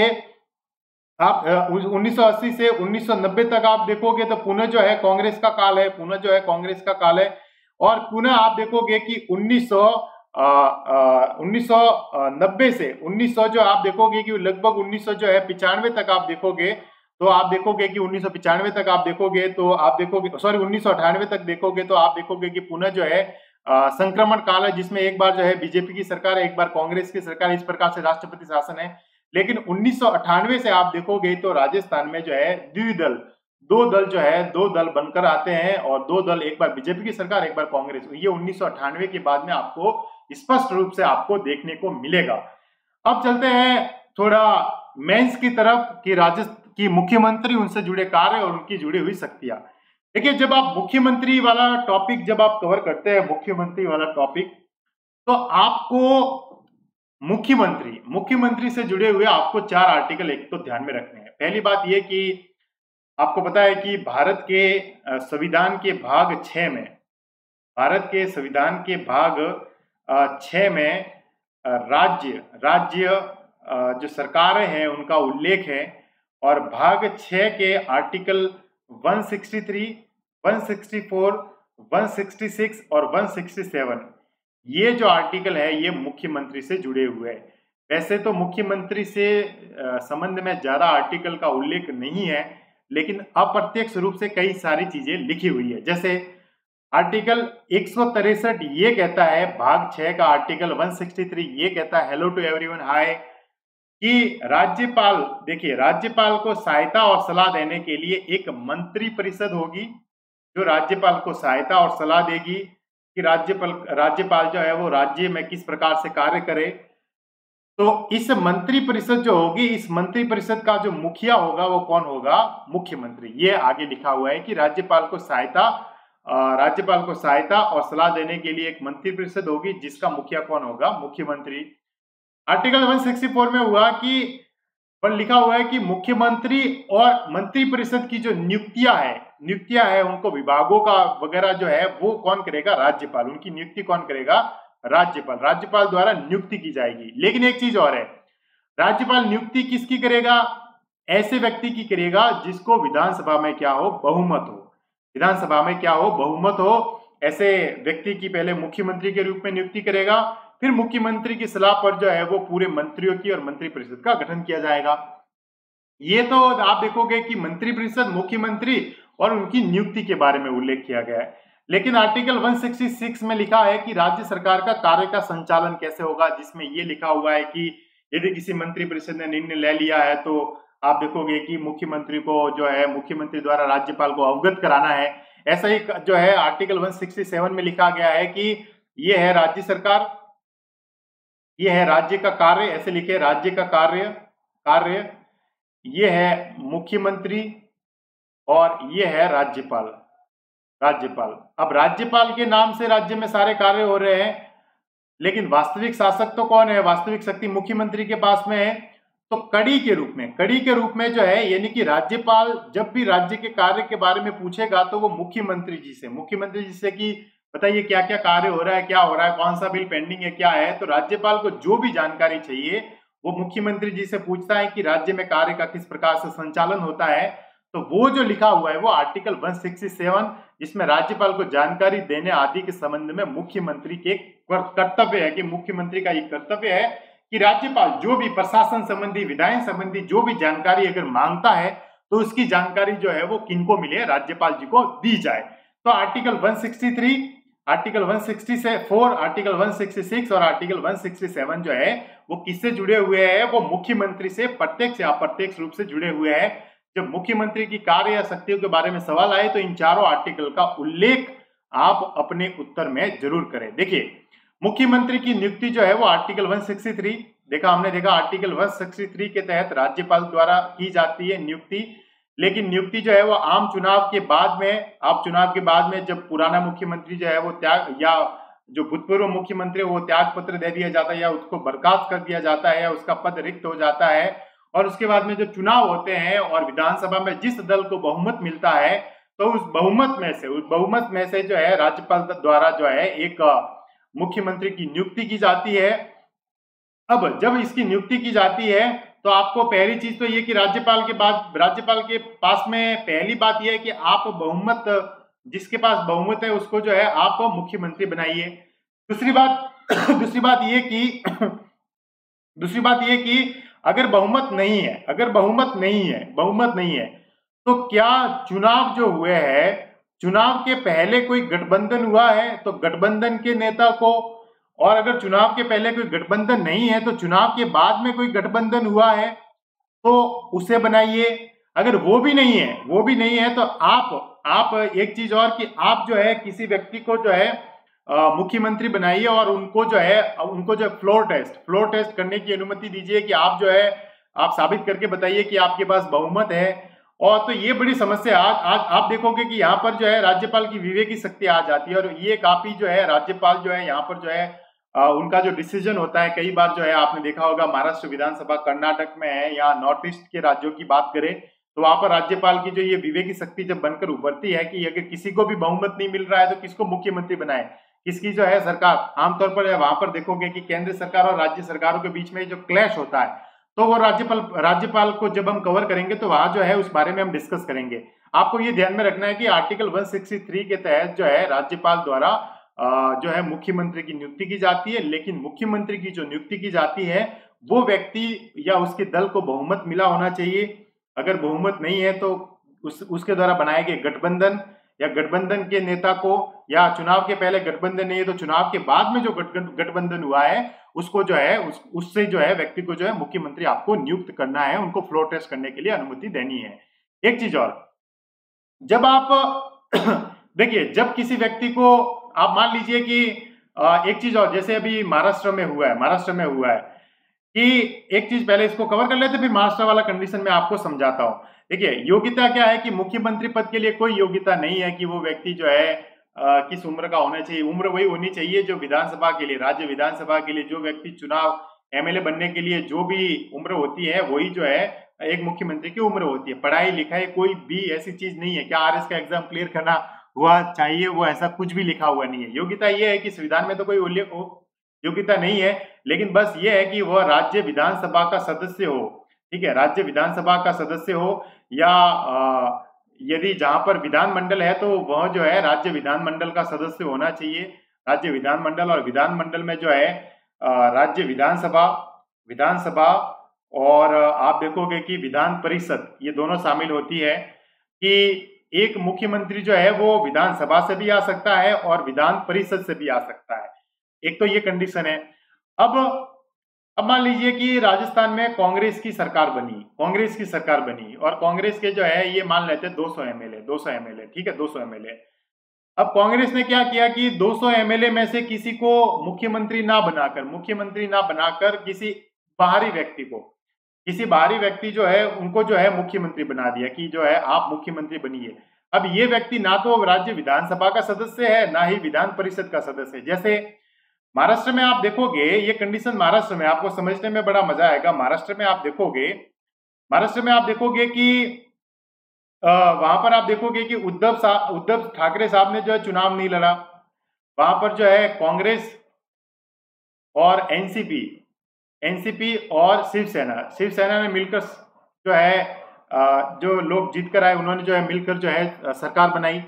आप उन्नीस सौ अस्सी से उन्नीस सौ नब्बे तक आप देखोगे तो पुनः जो है कांग्रेस का काल है, पुनः जो है कांग्रेस का काल है। और पुनः आप देखोगे कि उन्नीस सौ उन्नीस सौ नब्बे से उन्नीस सौ जो आप देखोगे कि लगभग उन्नीस सौ जो है पिचानवे तक आप देखोगे तो आप देखोगे कि उन्नीस सौ पिचानवे तक आप देखोगे तो आप देखोगे सॉरी उन्नीस सौ अठानवे तक देखोगे तो आप देखोगे कि पुनः जो है आ, संक्रमण काल है जिसमें एक बार जो है बीजेपी की सरकार है, एक बार कांग्रेस की सरकार, इस प्रकार से राष्ट्रपति शासन है। लेकिन उन्नीस सौ अठानवे से आप देखोगे तो राजस्थान में जो है द्विदल दो दल जो है दो दल बनकर आते हैं और दो दल, एक बार बीजेपी की सरकार, एक बार कांग्रेस। ये उन्नीस सौ अठानवे के बाद में आपको स्पष्ट रूप से आपको देखने को मिलेगा। अब चलते हैं थोड़ा मेंस की तरफ कि राजस्थान की मुख्यमंत्री, उनसे जुड़े कार्य और उनकी जुड़ी हुई शक्तियां। देखिए जब आप मुख्यमंत्री वाला टॉपिक जब आप कवर करते हैं मुख्यमंत्री वाला टॉपिक तो आपको मुख्यमंत्री मुख्यमंत्री से जुड़े हुए आपको चार आर्टिकल एक तो ध्यान में रखने हैं। पहली बात यह कि आपको पता है कि भारत के संविधान के भाग छह में भारत के संविधान के भाग छह में राज्य राज्य जो सरकारें हैं उनका उल्लेख है और भाग छह के आर्टिकल एक सौ तिरसठ, एक सौ चौंसठ, एक सौ छियासठ और एक सौ सड़सठ ये जो आर्टिकल है ये मुख्यमंत्री से जुड़े हुए हैं। वैसे तो मुख्यमंत्री से संबंध में ज्यादा आर्टिकल का उल्लेख नहीं है, लेकिन अप्रत्यक्ष रूप से कई सारी चीजें लिखी हुई है। जैसे आर्टिकल एक सौ तिरसठ ये कहता है, भाग छह का आर्टिकल एक सौ तिरसठ ये कहता है, हेलो टू एवरीवन, हाय, कि राज्यपाल, देखिए राज्यपाल को सहायता और सलाह देने के लिए एक मंत्री परिषद होगी जो राज्यपाल को सहायता और सलाह देगी कि राज्यपाल राज्यपाल जो है वो राज्य में किस प्रकार से कार्य करे। तो इस मंत्री परिषद जो होगी, इस मंत्री परिषद का जो मुखिया होगा वो कौन होगा? मुख्यमंत्री। ये आगे लिखा हुआ है कि राज्यपाल को सहायता राज्यपाल को सहायता और सलाह देने के लिए एक मंत्री परिषद होगी जिसका मुखिया कौन होगा? मुख्यमंत्री। आर्टिकल एक सौ चौंसठ में हुआ कि पर लिखा हुआ है कि मुख्यमंत्री और मंत्री परिषद की जो नियुक्तियां है नियुक्तियां है उनको विभागों का वगैरह जो है वो कौन करेगा? राज्यपाल। उनकी नियुक्ति कौन करेगा? राज्यपाल। राज्यपाल द्वारा नियुक्ति की जाएगी। लेकिन एक चीज और है, राज्यपाल नियुक्ति किसकी करेगा? ऐसे व्यक्ति की करेगा जिसको विधानसभा में क्या हो? बहुमत हो। विधानसभा में क्या हो? बहुमत हो। ऐसे व्यक्ति की पहले मुख्यमंत्री के रूप में नियुक्ति करेगा, फिर मुख्यमंत्री की सलाह पर जो है वो पूरे मंत्रियों की और मंत्री परिषद का गठन किया जाएगा। ये तो आप देखोगे कि मंत्री परिषद, मुख्यमंत्री और उनकी नियुक्ति के बारे में उल्लेख किया गया है। लेकिन आर्टिकल एक सौ छियासठ में लिखा है कि राज्य सरकार का कार्य का संचालन कैसे होगा, जिसमें ये लिखा हुआ है कि यदि किसी मंत्रिपरिषद ने निर्णय ले लिया है तो आप देखोगे कि मुख्यमंत्री को जो है मुख्यमंत्री द्वारा राज्यपाल को अवगत कराना है। ऐसा ही जो है आर्टिकल एक सौ सरसठ में लिखा गया है कि ये है राज्य सरकार, ये है राज्य का कार्य, ऐसे लिखे राज्य का कार्य कार्य ये है मुख्यमंत्री और ये है राज्यपाल राज्यपाल। अब राज्यपाल के नाम से राज्य में सारे कार्य हो रहे हैं, लेकिन वास्तविक शासक तो कौन है, वास्तविक शक्ति मुख्यमंत्री के पास में है। तो कड़ी के रूप में कड़ी के रूप में जो है, यानी कि राज्यपाल जब भी राज्य के कार्य के बारे में पूछेगा तो वो मुख्यमंत्री जी से मुख्यमंत्री जी से कि बताइए क्या क्या कार्य हो रहा है, क्या हो रहा है, कौन सा बिल पेंडिंग है, क्या है। तो राज्यपाल को जो भी जानकारी चाहिए वो मुख्यमंत्री जी से पूछता है कि राज्य में कार्य का किस प्रकार से संचालन होता है। तो वो जो लिखा हुआ है वो आर्टिकल एक सौ सरसठ, जिसमें राज्यपाल को जानकारी देने आदि के संबंध में मुख्यमंत्री के कर्तव्य है कि मुख्यमंत्री का ये कर्तव्य है कि राज्यपाल जो भी प्रशासन संबंधी विधायन संबंधी जो भी जानकारी अगर मांगता है तो उसकी जानकारी जो है वो किनको मिले, राज्यपाल जी को दी जाए। तो आर्टिकल एक सौ तिरसठ, आर्टिकल एक सौ चौंसठ, आर्टिकल एक सौ छियासठ और आर्टिकल एक सौ सरसठ जो है वो किससे जुड़े हुए हैं, वो मुख्यमंत्री से प्रत्यक्ष या अप्रत्यक्ष रूप से जुड़े हुए हैं। जब मुख्यमंत्री की कार्य या शक्तियों के बारे में सवाल आए तो इन चारों आर्टिकल का उल्लेख आप अपने उत्तर में जरूर करें। देखिए मुख्यमंत्री की नियुक्ति जो है वो आर्टिकल एक सौ तिरसठ देखा हमने देखा आर्टिकल एक सौ तिरसठ के तहत राज्यपाल द्वारा की जाती है नियुक्ति। लेकिन नियुक्ति जो है वो आम चुनाव के बाद में, आप चुनाव के बाद में जब पुराना मुख्यमंत्री जो है वो त्याग, या जो भूतपूर्व मुख्यमंत्री वो त्याग पत्र दे दिया जाता है या उसको बर्खास्त कर दिया जाता है या उसका पद रिक्त हो जाता है, और उसके बाद में जो चुनाव होते हैं और विधानसभा में जिस दल को बहुमत मिलता है तो उस बहुमत में से उस बहुमत में से जो है राज्यपाल द्वारा जो है एक मुख्यमंत्री की नियुक्ति की जाती है। अब जब इसकी नियुक्ति की जाती है तो आपको पहली चीज तो ये कि राज्यपाल के बाद राज्यपाल के पास में पहली बात यह है कि आप बहुमत, जिसके पास बहुमत है उसको जो है आप मुख्यमंत्री बनाइए। दूसरी बात दूसरी बात ये कि दूसरी बात ये कि अगर बहुमत नहीं है अगर बहुमत नहीं है बहुमत नहीं है तो क्या चुनाव जो हुए हैं, चुनाव के पहले कोई गठबंधन हुआ है तो गठबंधन के नेता को, और अगर चुनाव के पहले कोई गठबंधन नहीं है तो चुनाव के बाद में कोई गठबंधन हुआ है तो उसे बनाइए। अगर वो भी नहीं है वो भी नहीं है तो आप आप एक चीज और कि आप जो है किसी व्यक्ति को जो है मुख्यमंत्री बनाइए और उनको जो है उनको जो फ्लोर टेस्ट फ्लोर टेस्ट करने की अनुमति दीजिए कि आप जो है आप साबित करके बताइए कि आपके पास बहुमत है। और तो ये बड़ी समस्या आज आज आप देखोगे कि यहाँ पर जो है राज्यपाल की विवेक की शक्ति आ जाती है और ये काफी जो है राज्यपाल जो है यहाँ पर जो है आ, उनका जो डिसीजन होता है, कई बार जो है आपने देखा होगा महाराष्ट्र विधानसभा कर्नाटक में है या नॉर्थ ईस्ट के राज्यों की बात करें तो वहां पर राज्यपाल की जो ये विवेक की शक्ति जब बनकर उभरती है कि अगर किसी को भी बहुमत नहीं मिल रहा है तो किसको मुख्यमंत्री बनाए, किसकी जो है सरकार, आमतौर पर वहां पर देखोगे कि केंद्र सरकार और राज्य सरकारों के बीच में जो क्लैश होता है तो वो राज्यपाल राज्यपाल को जब हम कवर करेंगे तो वहां जो है उस बारे में हम डिस्कस करेंगे। आपको ये ध्यान में रखना है कि आर्टिकल एक सौ तिरसठ के तहत जो है राज्यपाल द्वारा जो है मुख्यमंत्री की नियुक्ति की जाती है, लेकिन मुख्यमंत्री की जो नियुक्ति की जाती है वो व्यक्ति या उसके दल को बहुमत मिला होना चाहिए। अगर बहुमत नहीं है तो उस उसके द्वारा बनाए गए गठबंधन या गठबंधन के नेता को, या चुनाव के पहले गठबंधन नहीं है तो चुनाव के बाद में जो गठबंधन हुआ है उसको जो है उस, उससे जो है व्यक्ति को जो है मुख्यमंत्री आपको नियुक्त करना है, उनको फ्लोर टेस्ट करने के लिए अनुमति देनी है। एक चीज और, जब आप देखिए जब किसी व्यक्ति को आप मान लीजिए कि एक चीज और, जैसे अभी महाराष्ट्र में हुआ है महाराष्ट्र में हुआ है कि एक चीज पहले इसको कवर कर लेते फिर महाराष्ट्र वाला कंडीशन में आपको समझाता हूं। देखिए योग्यता क्या है कि मुख्यमंत्री पद के लिए कोई योग्यता नहीं है कि वो व्यक्ति जो है आ, किस उम्र का होना चाहिए। उम्र वही होनी चाहिए जो विधानसभा के लिए, राज्य विधानसभा के लिए जो व्यक्ति चुनाव एमएलए बनने के लिए जो भी उम्र होती है वही जो है एक मुख्यमंत्री की उम्र होती है। पढ़ाई लिखाई कोई भी ऐसी चीज नहीं है, क्या आर एस का एग्जाम क्लियर करना हुआ चाहिए, वो ऐसा कुछ भी लिखा हुआ नहीं है। योग्यता यह है कि संविधान में तो कोई उल्लेख हो योग्यता नहीं है, लेकिन बस ये है कि वह राज्य विधानसभा का सदस्य हो, ठीक है, राज्य विधानसभा का सदस्य हो, या आ, यदि जहां पर विधानमंडल है तो वह जो है राज्य विधानमंडल का सदस्य होना चाहिए। राज्य विधानमंडल और विधानमंडल में जो है आ, राज्य विधानसभा विधानसभा और आप देखोगे कि विधान परिषद ये दोनों शामिल होती है कि एक मुख्यमंत्री जो है वो विधानसभा से भी आ सकता है और विधान परिषद से भी आ सकता है। एक तो ये कंडीशन है। अब अब मान लीजिए कि राजस्थान में कांग्रेस की सरकार बनी, कांग्रेस की सरकार बनी और कांग्रेस के जो है ये मान लेते हैं दो सौ एमएलए, दो सौ एमएलए, ठीक है, दो सौ एमएलए। अब कांग्रेस ने क्या किया कि दो सौ एमएलए में से किसी को मुख्यमंत्री ना बनाकर मुख्यमंत्री ना बनाकर किसी बाहरी व्यक्ति को किसी बाहरी व्यक्ति जो है उनको जो है मुख्यमंत्री बना दिया कि जो है आप मुख्यमंत्री बनिए। अब ये व्यक्ति ना तो राज्य विधानसभा का सदस्य है ना ही विधान परिषद का सदस्य है। जैसे महाराष्ट्र में आप देखोगे, ये कंडीशन महाराष्ट्र में आपको समझने में बड़ा मजा आएगा। महाराष्ट्र में आप देखोगे महाराष्ट्र में आप देखोगे कि वहां पर आप देखोगे कि उद्धव उद्धव ठाकरे साहब ने जो है चुनाव नहीं लड़ा। वहां पर जो है कांग्रेस और एनसीपी एनसीपी और शिवसेना शिवसेना ने मिलकर जो है जो लोग जीत कर आए उन्होंने जो है मिलकर जो है सरकार बनाई।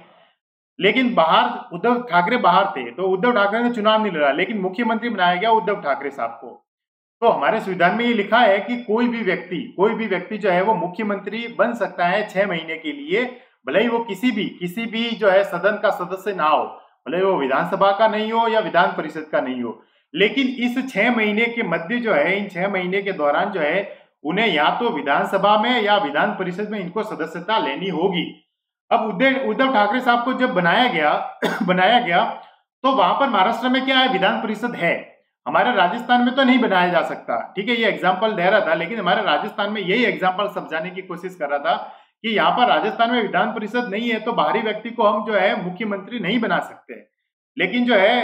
लेकिन बाहर उद्धव ठाकरे बाहर थे तो उद्धव ठाकरे ने चुनाव नहीं लड़ा, लेकिन मुख्यमंत्री बनाया गया उद्धव ठाकरे साहब को। तो हमारे संविधान में ये लिखा है कि कोई भी व्यक्ति कोई भी व्यक्ति जो है वो मुख्यमंत्री बन सकता है छह महीने के लिए, भले ही वो किसी भी किसी भी जो है सदन का सदस्य ना हो, भले वो विधानसभा का नहीं हो या विधान परिषद का नहीं हो। लेकिन इस छह महीने के मध्य जो है इन छह महीने के दौरान जो है उन्हें या तो विधानसभा में या विधान परिषद में इनको सदस्यता लेनी होगी। अब उद्धव उद्धव ठाकरे साहब को जब बनाया गया बनाया गया तो वहां पर महाराष्ट्र में क्या है, विधान परिषद है। हमारे राजस्थान में तो नहीं बनाया जा सकता, ठीक है, ये एग्जाम्पल दे रहा था। लेकिन हमारे राजस्थान में यही एग्जाम्पल समझाने की कोशिश कर रहा था कि यहाँ पर राजस्थान में विधान परिषद नहीं है तो बाहरी व्यक्ति को हम जो है मुख्यमंत्री नहीं बना सकते। लेकिन जो है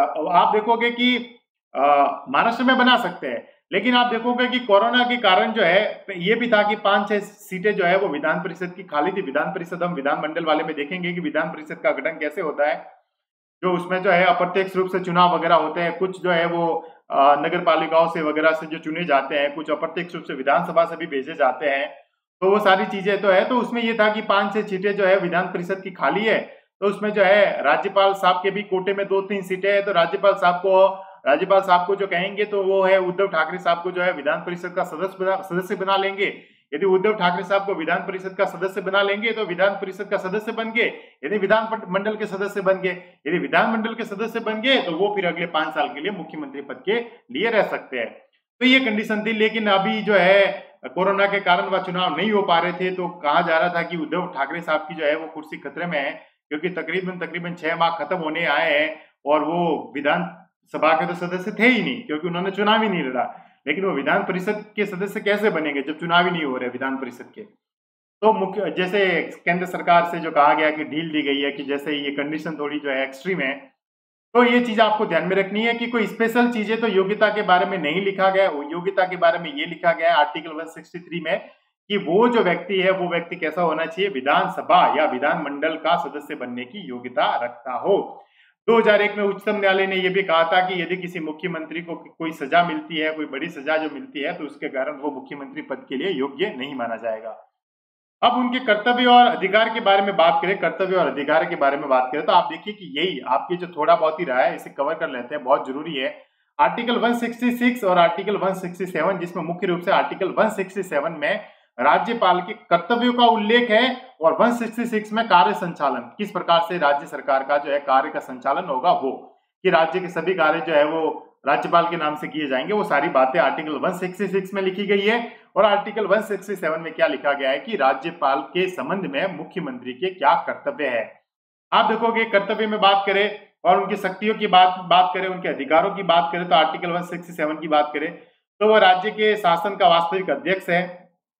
आप देखोगे कि महाराष्ट्र में बना सकते हैं। लेकिन आप देखोगे कि कोरोना के कारण जो है ये भी था कि पांच छह सीटें जो है वो विधान परिषद की खाली थी। विधान परिषद हम विधानमंडल वाले में देखेंगे कि विधान परिषद का गठन कैसे होता है, जो उसमें जो है अप्रत्यक्ष रूप से चुनाव वगैरह होते हैं। कुछ जो है वो नगर पालिकाओं से वगैरह से जो चुने जाते हैं, कुछ अप्रत्यक्ष रूप से विधानसभा से भी भेजे जाते हैं। तो वो सारी चीजें तो है। तो उसमें ये था कि पांच छह सीटें जो है विधान परिषद की खाली है, तो उसमें जो है राज्यपाल साहब के भी कोटे में दो तीन सीटें हैं। तो राज्यपाल साहब को राज्यपाल साहब को जो कहेंगे तो वो है उद्धव ठाकरे साहब को जो है विधान परिषद का सदस्य बना सदस्य बना लेंगे। यदि उद्धव ठाकरे साहब को विधान परिषद का सदस्य बना लेंगे तो विधान परिषद का सदस्य बन गए, यदि विधान मंडल के सदस्य बन गए यदि विधान मंडल के सदस्य बन गए तो वो फिर अगले पांच साल के लिए मुख्यमंत्री पद के लिए रह सकते हैं। तो ये कंडीशन थी। लेकिन अभी जो है कोरोना के कारण वह चुनाव नहीं हो पा रहे थे, तो कहा जा रहा था कि उद्धव ठाकरे साहब की जो है वो कुर्सी खतरे में है, क्योंकि तकरीबन तकरीबन छह माह खत्म होने आए हैं और वो विधान सभा के तो सदस्य थे ही नहीं, क्योंकि उन्होंने चुनाव ही नहीं लड़ा। लेकिन वो विधान परिषद के सदस्य कैसे बनेंगे जब चुनाव ही नहीं हो रहे विधान परिषद के। तो मुख्य जैसे केंद्र सरकार से जो कहा गया कि ढील दी गई है कि जैसे ये कंडीशन थोड़ी जो है एक्सट्रीम है, तो ये चीज आपको ध्यान में रखनी है कि कोई स्पेशल चीजें तो योग्यता के बारे में नहीं लिखा गया। योग्यता के बारे में ये लिखा गया है आर्टिकल एक सौ तिरसठ में कि वो जो व्यक्ति है वो व्यक्ति कैसा होना चाहिए, विधानसभा या विधान मंडल का सदस्य बनने की योग्यता रखता हो। दो हज़ार एक में उच्चतम न्यायालय ने यह भी कहा था कि यदि किसी मुख्यमंत्री को कोई सजा मिलती है, कोई बड़ी सजा जो मिलती है, तो उसके कारण वो मुख्यमंत्री पद के लिए योग्य नहीं माना जाएगा। अब उनके कर्तव्य और अधिकार के बारे में बात करें कर्तव्य और अधिकार के बारे में बात करें तो आप देखिए कि यही आपके जो थोड़ा बहुत ही रहा है इसे कवर कर लेते हैं, बहुत जरूरी है। आर्टिकल एक सौ छियासठ और आर्टिकल एक सौ सड़सठ, जिसमें मुख्य रूप से आर्टिकल एक सौ सड़सठ में राज्यपाल के कर्तव्यों का उल्लेख है और एक सौ छियासठ में कार्य संचालन, किस प्रकार से राज्य सरकार का जो है कार्य का संचालन होगा, वो कि राज्य के सभी कार्य जो है वो राज्यपाल के नाम से किए जाएंगे। वो सारी बातें आर्टिकल एक सौ छियासठ में लिखी गई है। और आर्टिकल एक सौ सड़सठ में क्या लिखा गया है कि राज्यपाल के संबंध में मुख्यमंत्री के क्या कर्तव्य है। आप देखोगे कर्तव्य में बात करें और उनकी शक्तियों की बात बात करें, उनके अधिकारों की बात करें तो आर्टिकल एक सौ सड़सठ की बात करें तो वह राज्य के शासन का वास्तविक अध्यक्ष है।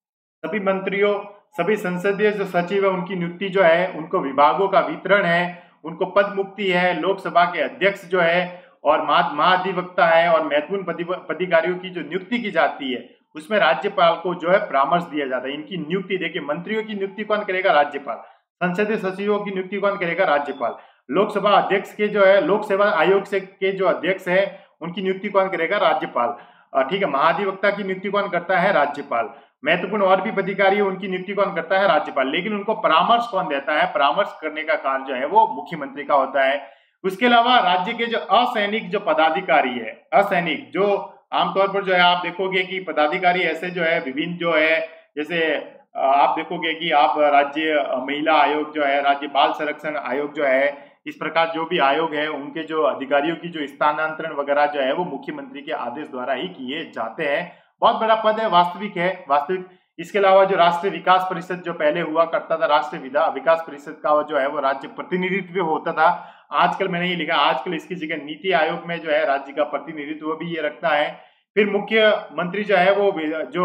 सभी मंत्रियों सभी संसदीय जो सचिव है उनकी नियुक्ति जो है, उनको विभागों का वितरण है, उनको पद मुक्ति है, लोकसभा के अध्यक्ष जो है और महाधिवक्ता है और महत्वपूर्ण पदाधिकारियों की जो नियुक्ति की जाती है उसमें राज्यपाल को जो है परामर्श दिया जाता है। इनकी नियुक्ति देखिए, मंत्रियों की नियुक्ति कौन करेगा, राज्यपाल। संसदीय सचिवों की नियुक्ति कौन करेगा, राज्यपाल। लोकसभा अध्यक्ष के जो है लोक सेवा आयोग से के जो अध्यक्ष है उनकी नियुक्ति कौन करेगा, राज्यपाल, ठीक है। महाधिवक्ता की नियुक्ति कौन करता है, राज्यपाल। महत्वपूर्ण और भी पदाधिकारी उनकी नियुक्ति कौन करता है, राज्यपाल। लेकिन उनको परामर्श कौन देता है, परामर्श करने का कार्य जो है वो मुख्यमंत्री का होता है। उसके अलावा राज्य के जो असैनिक जो पदाधिकारी है, असैनिक जो आमतौर पर जो है आप देखोगे कि पदाधिकारी ऐसे जो है विभिन्न जो है जैसे आप देखोगे कि आप राज्य महिला आयोग जो है, राज्य बाल संरक्षण आयोग जो है, इस प्रकार जो भी आयोग है उनके जो अधिकारियों की जो स्थानांतरण वगैरह जो है वो मुख्यमंत्री के आदेश द्वारा ही किए जाते हैं। बहुत बड़ा पद है, वास्तविक है, वास्तविक। इसके अलावा जो राष्ट्रीय विकास परिषद जो पहले हुआ करता था, राष्ट्रीय विकास परिषद का जो है वो राज्य प्रतिनिधित्व होता था। आजकल मैंने ये लिखा, आजकल इसकी जगह नीति आयोग में जो है राज्य का प्रतिनिधित्व भी ये रखता है। फिर मुख्यमंत्री जो है वो जो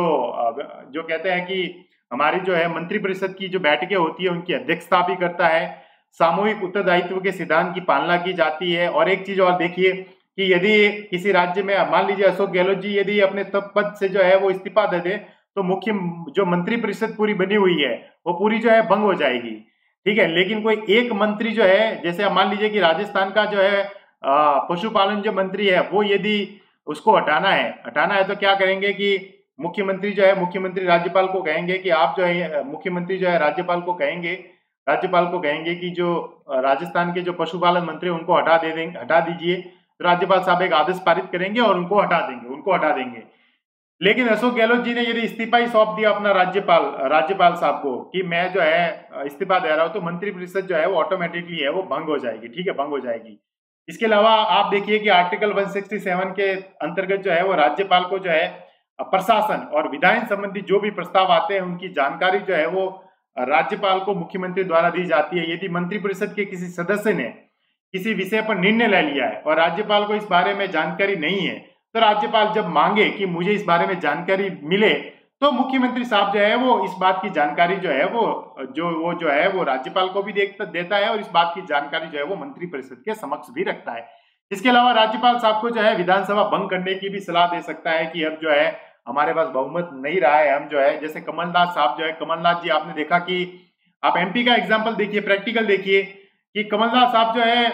जो कहते हैं कि हमारी जो है मंत्रिपरिषद की जो बैठकें होती है उनकी अध्यक्षता भी करता है। सामूहिक उत्तरदायित्व के सिद्धांत की पालना की जाती है। और एक चीज और देखिए कि यदि किसी राज्य में मान लीजिए अशोक गहलोत जी यदि अपने तब पद से जो है वो इस्तीफा दे दे तो मुख्य जो मंत्रिपरिषद पूरी बनी हुई है वो पूरी जो है भंग हो जाएगी, ठीक है। लेकिन कोई एक मंत्री जो है, जैसे मान लीजिए कि राजस्थान का जो है पशुपालन जो मंत्री है वो यदि उसको हटाना है हटाना है तो क्या करेंगे कि मुख्यमंत्री जो है मुख्यमंत्री राज्यपाल को कहेंगे कि आप जो है मुख्यमंत्री जो है राज्यपाल को कहेंगे राज्यपाल को कहेंगे कि जो राजस्थान के जो पशुपालन मंत्री उनको हटा दे देंगे हटा दीजिए। तो राज्यपाल साहब एक आदेश पारित करेंगे और उनको हटा देंगे उनको हटा देंगे लेकिन अशोक गहलोत जी ने यदि इस्तीफा ही सौंप दिया अपना राज्यपाल राज्यपाल साहब को कि मैं जो है इस्तीफा दे रहा हूं, तो मंत्रिपरिषद जो है वो ऑटोमेटिकली है वो भंग हो जाएगी, ठीक है, भंग हो जाएगी। इसके अलावा आप देखिए कि आर्टिकल एक सौ सरसठ के अंतर्गत जो है वो राज्यपाल को जो है प्रशासन और विधायन संबंधी जो भी प्रस्ताव आते हैं उनकी जानकारी जो है वो राज्यपाल को मुख्यमंत्री द्वारा दी जाती है। यदि मंत्रिपरिषद के किसी सदस्य ने किसी विषय पर निर्णय ले लिया है और राज्यपाल को इस बारे में जानकारी नहीं है तो राज्यपाल जब मांगे कि मुझे इस बारे में जानकारी मिले तो मुख्यमंत्री साहब जो है वो इस बात की जानकारी जो है वो जो वो जो है वो राज्यपाल को भी देखता देता है और इस बात की जानकारी जो है वो मंत्रिपरिषद के समक्ष भी रखता है। इसके अलावा राज्यपाल साहब को जो है विधानसभा भंग करने की भी सलाह दे सकता है कि अब जो है हमारे पास बहुमत नहीं रहा है, हम जो है जैसे कमलनाथ साहब जो है कमलनाथ जी आपने देखा कि आप एमपी का एग्जाम्पल देखिए, प्रैक्टिकल देखिए कि कमलनाथ साहब जो है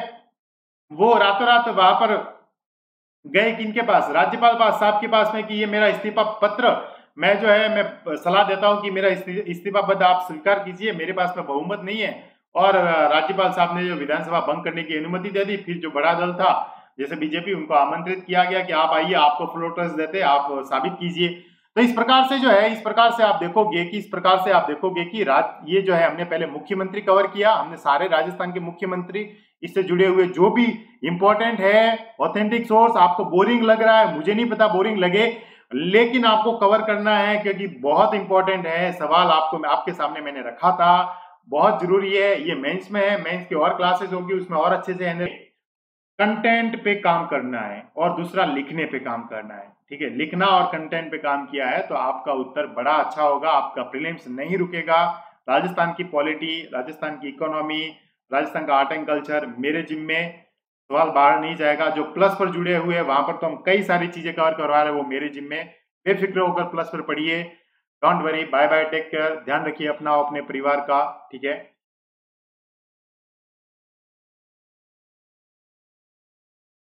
वो रातों रात वहां पर गए किनके पास, राज्यपाल पास साहब के पास में कि ये मेरा इस्तीफा पत्र मैं जो है मैं सलाह देता हूं कि मेरा इस्तीफा पत्र आप स्वीकार कीजिए, मेरे पास में बहुमत नहीं है। और राज्यपाल साहब ने जो विधानसभा भंग करने की अनुमति दे दी। फिर जो बड़ा दल था जैसे बीजेपी उनको आमंत्रित किया गया कि आप आइए, आपको फ्लोटर्स देते, आप साबित कीजिए। तो इस प्रकार से जो है इस प्रकार से आप देखोगे कि इस प्रकार से आप देखोगे कि राज ये जो है हमने पहले मुख्यमंत्री कवर किया, हमने सारे राजस्थान के मुख्यमंत्री इससे जुड़े हुए जो भी इंपॉर्टेंट है ऑथेंटिक सोर्स। आपको बोरिंग लग रहा है, मुझे नहीं पता बोरिंग लगे, लेकिन आपको कवर करना है क्योंकि बहुत इंपॉर्टेंट है। सवाल आपको आपके सामने मैंने रखा था, बहुत जरूरी है। ये मेंस में है, मेंस की और क्लासेस होगी उसमें और अच्छे से कंटेंट पे काम करना है और दूसरा लिखने पे काम करना है, ठीक है। लिखना और कंटेंट पे काम किया है तो आपका उत्तर बड़ा अच्छा होगा, आपका प्रीलिम्स नहीं रुकेगा। राजस्थान की पॉलिटी, राजस्थान की इकोनॉमी, राजस्थान का आर्ट एंड कल्चर मेरे जिम में सवाल बाहर नहीं जाएगा। जो प्लस पर जुड़े हुए हैं वहां पर तो हम कई सारी चीजें कवर करवा रहे हैं, वो मेरे जिम में। बेफिक्र होकर प्लस पर पढ़िए। Don't worry, bye bye, take care, ध्यान रखिए अपना अपने परिवार का, ठीक है।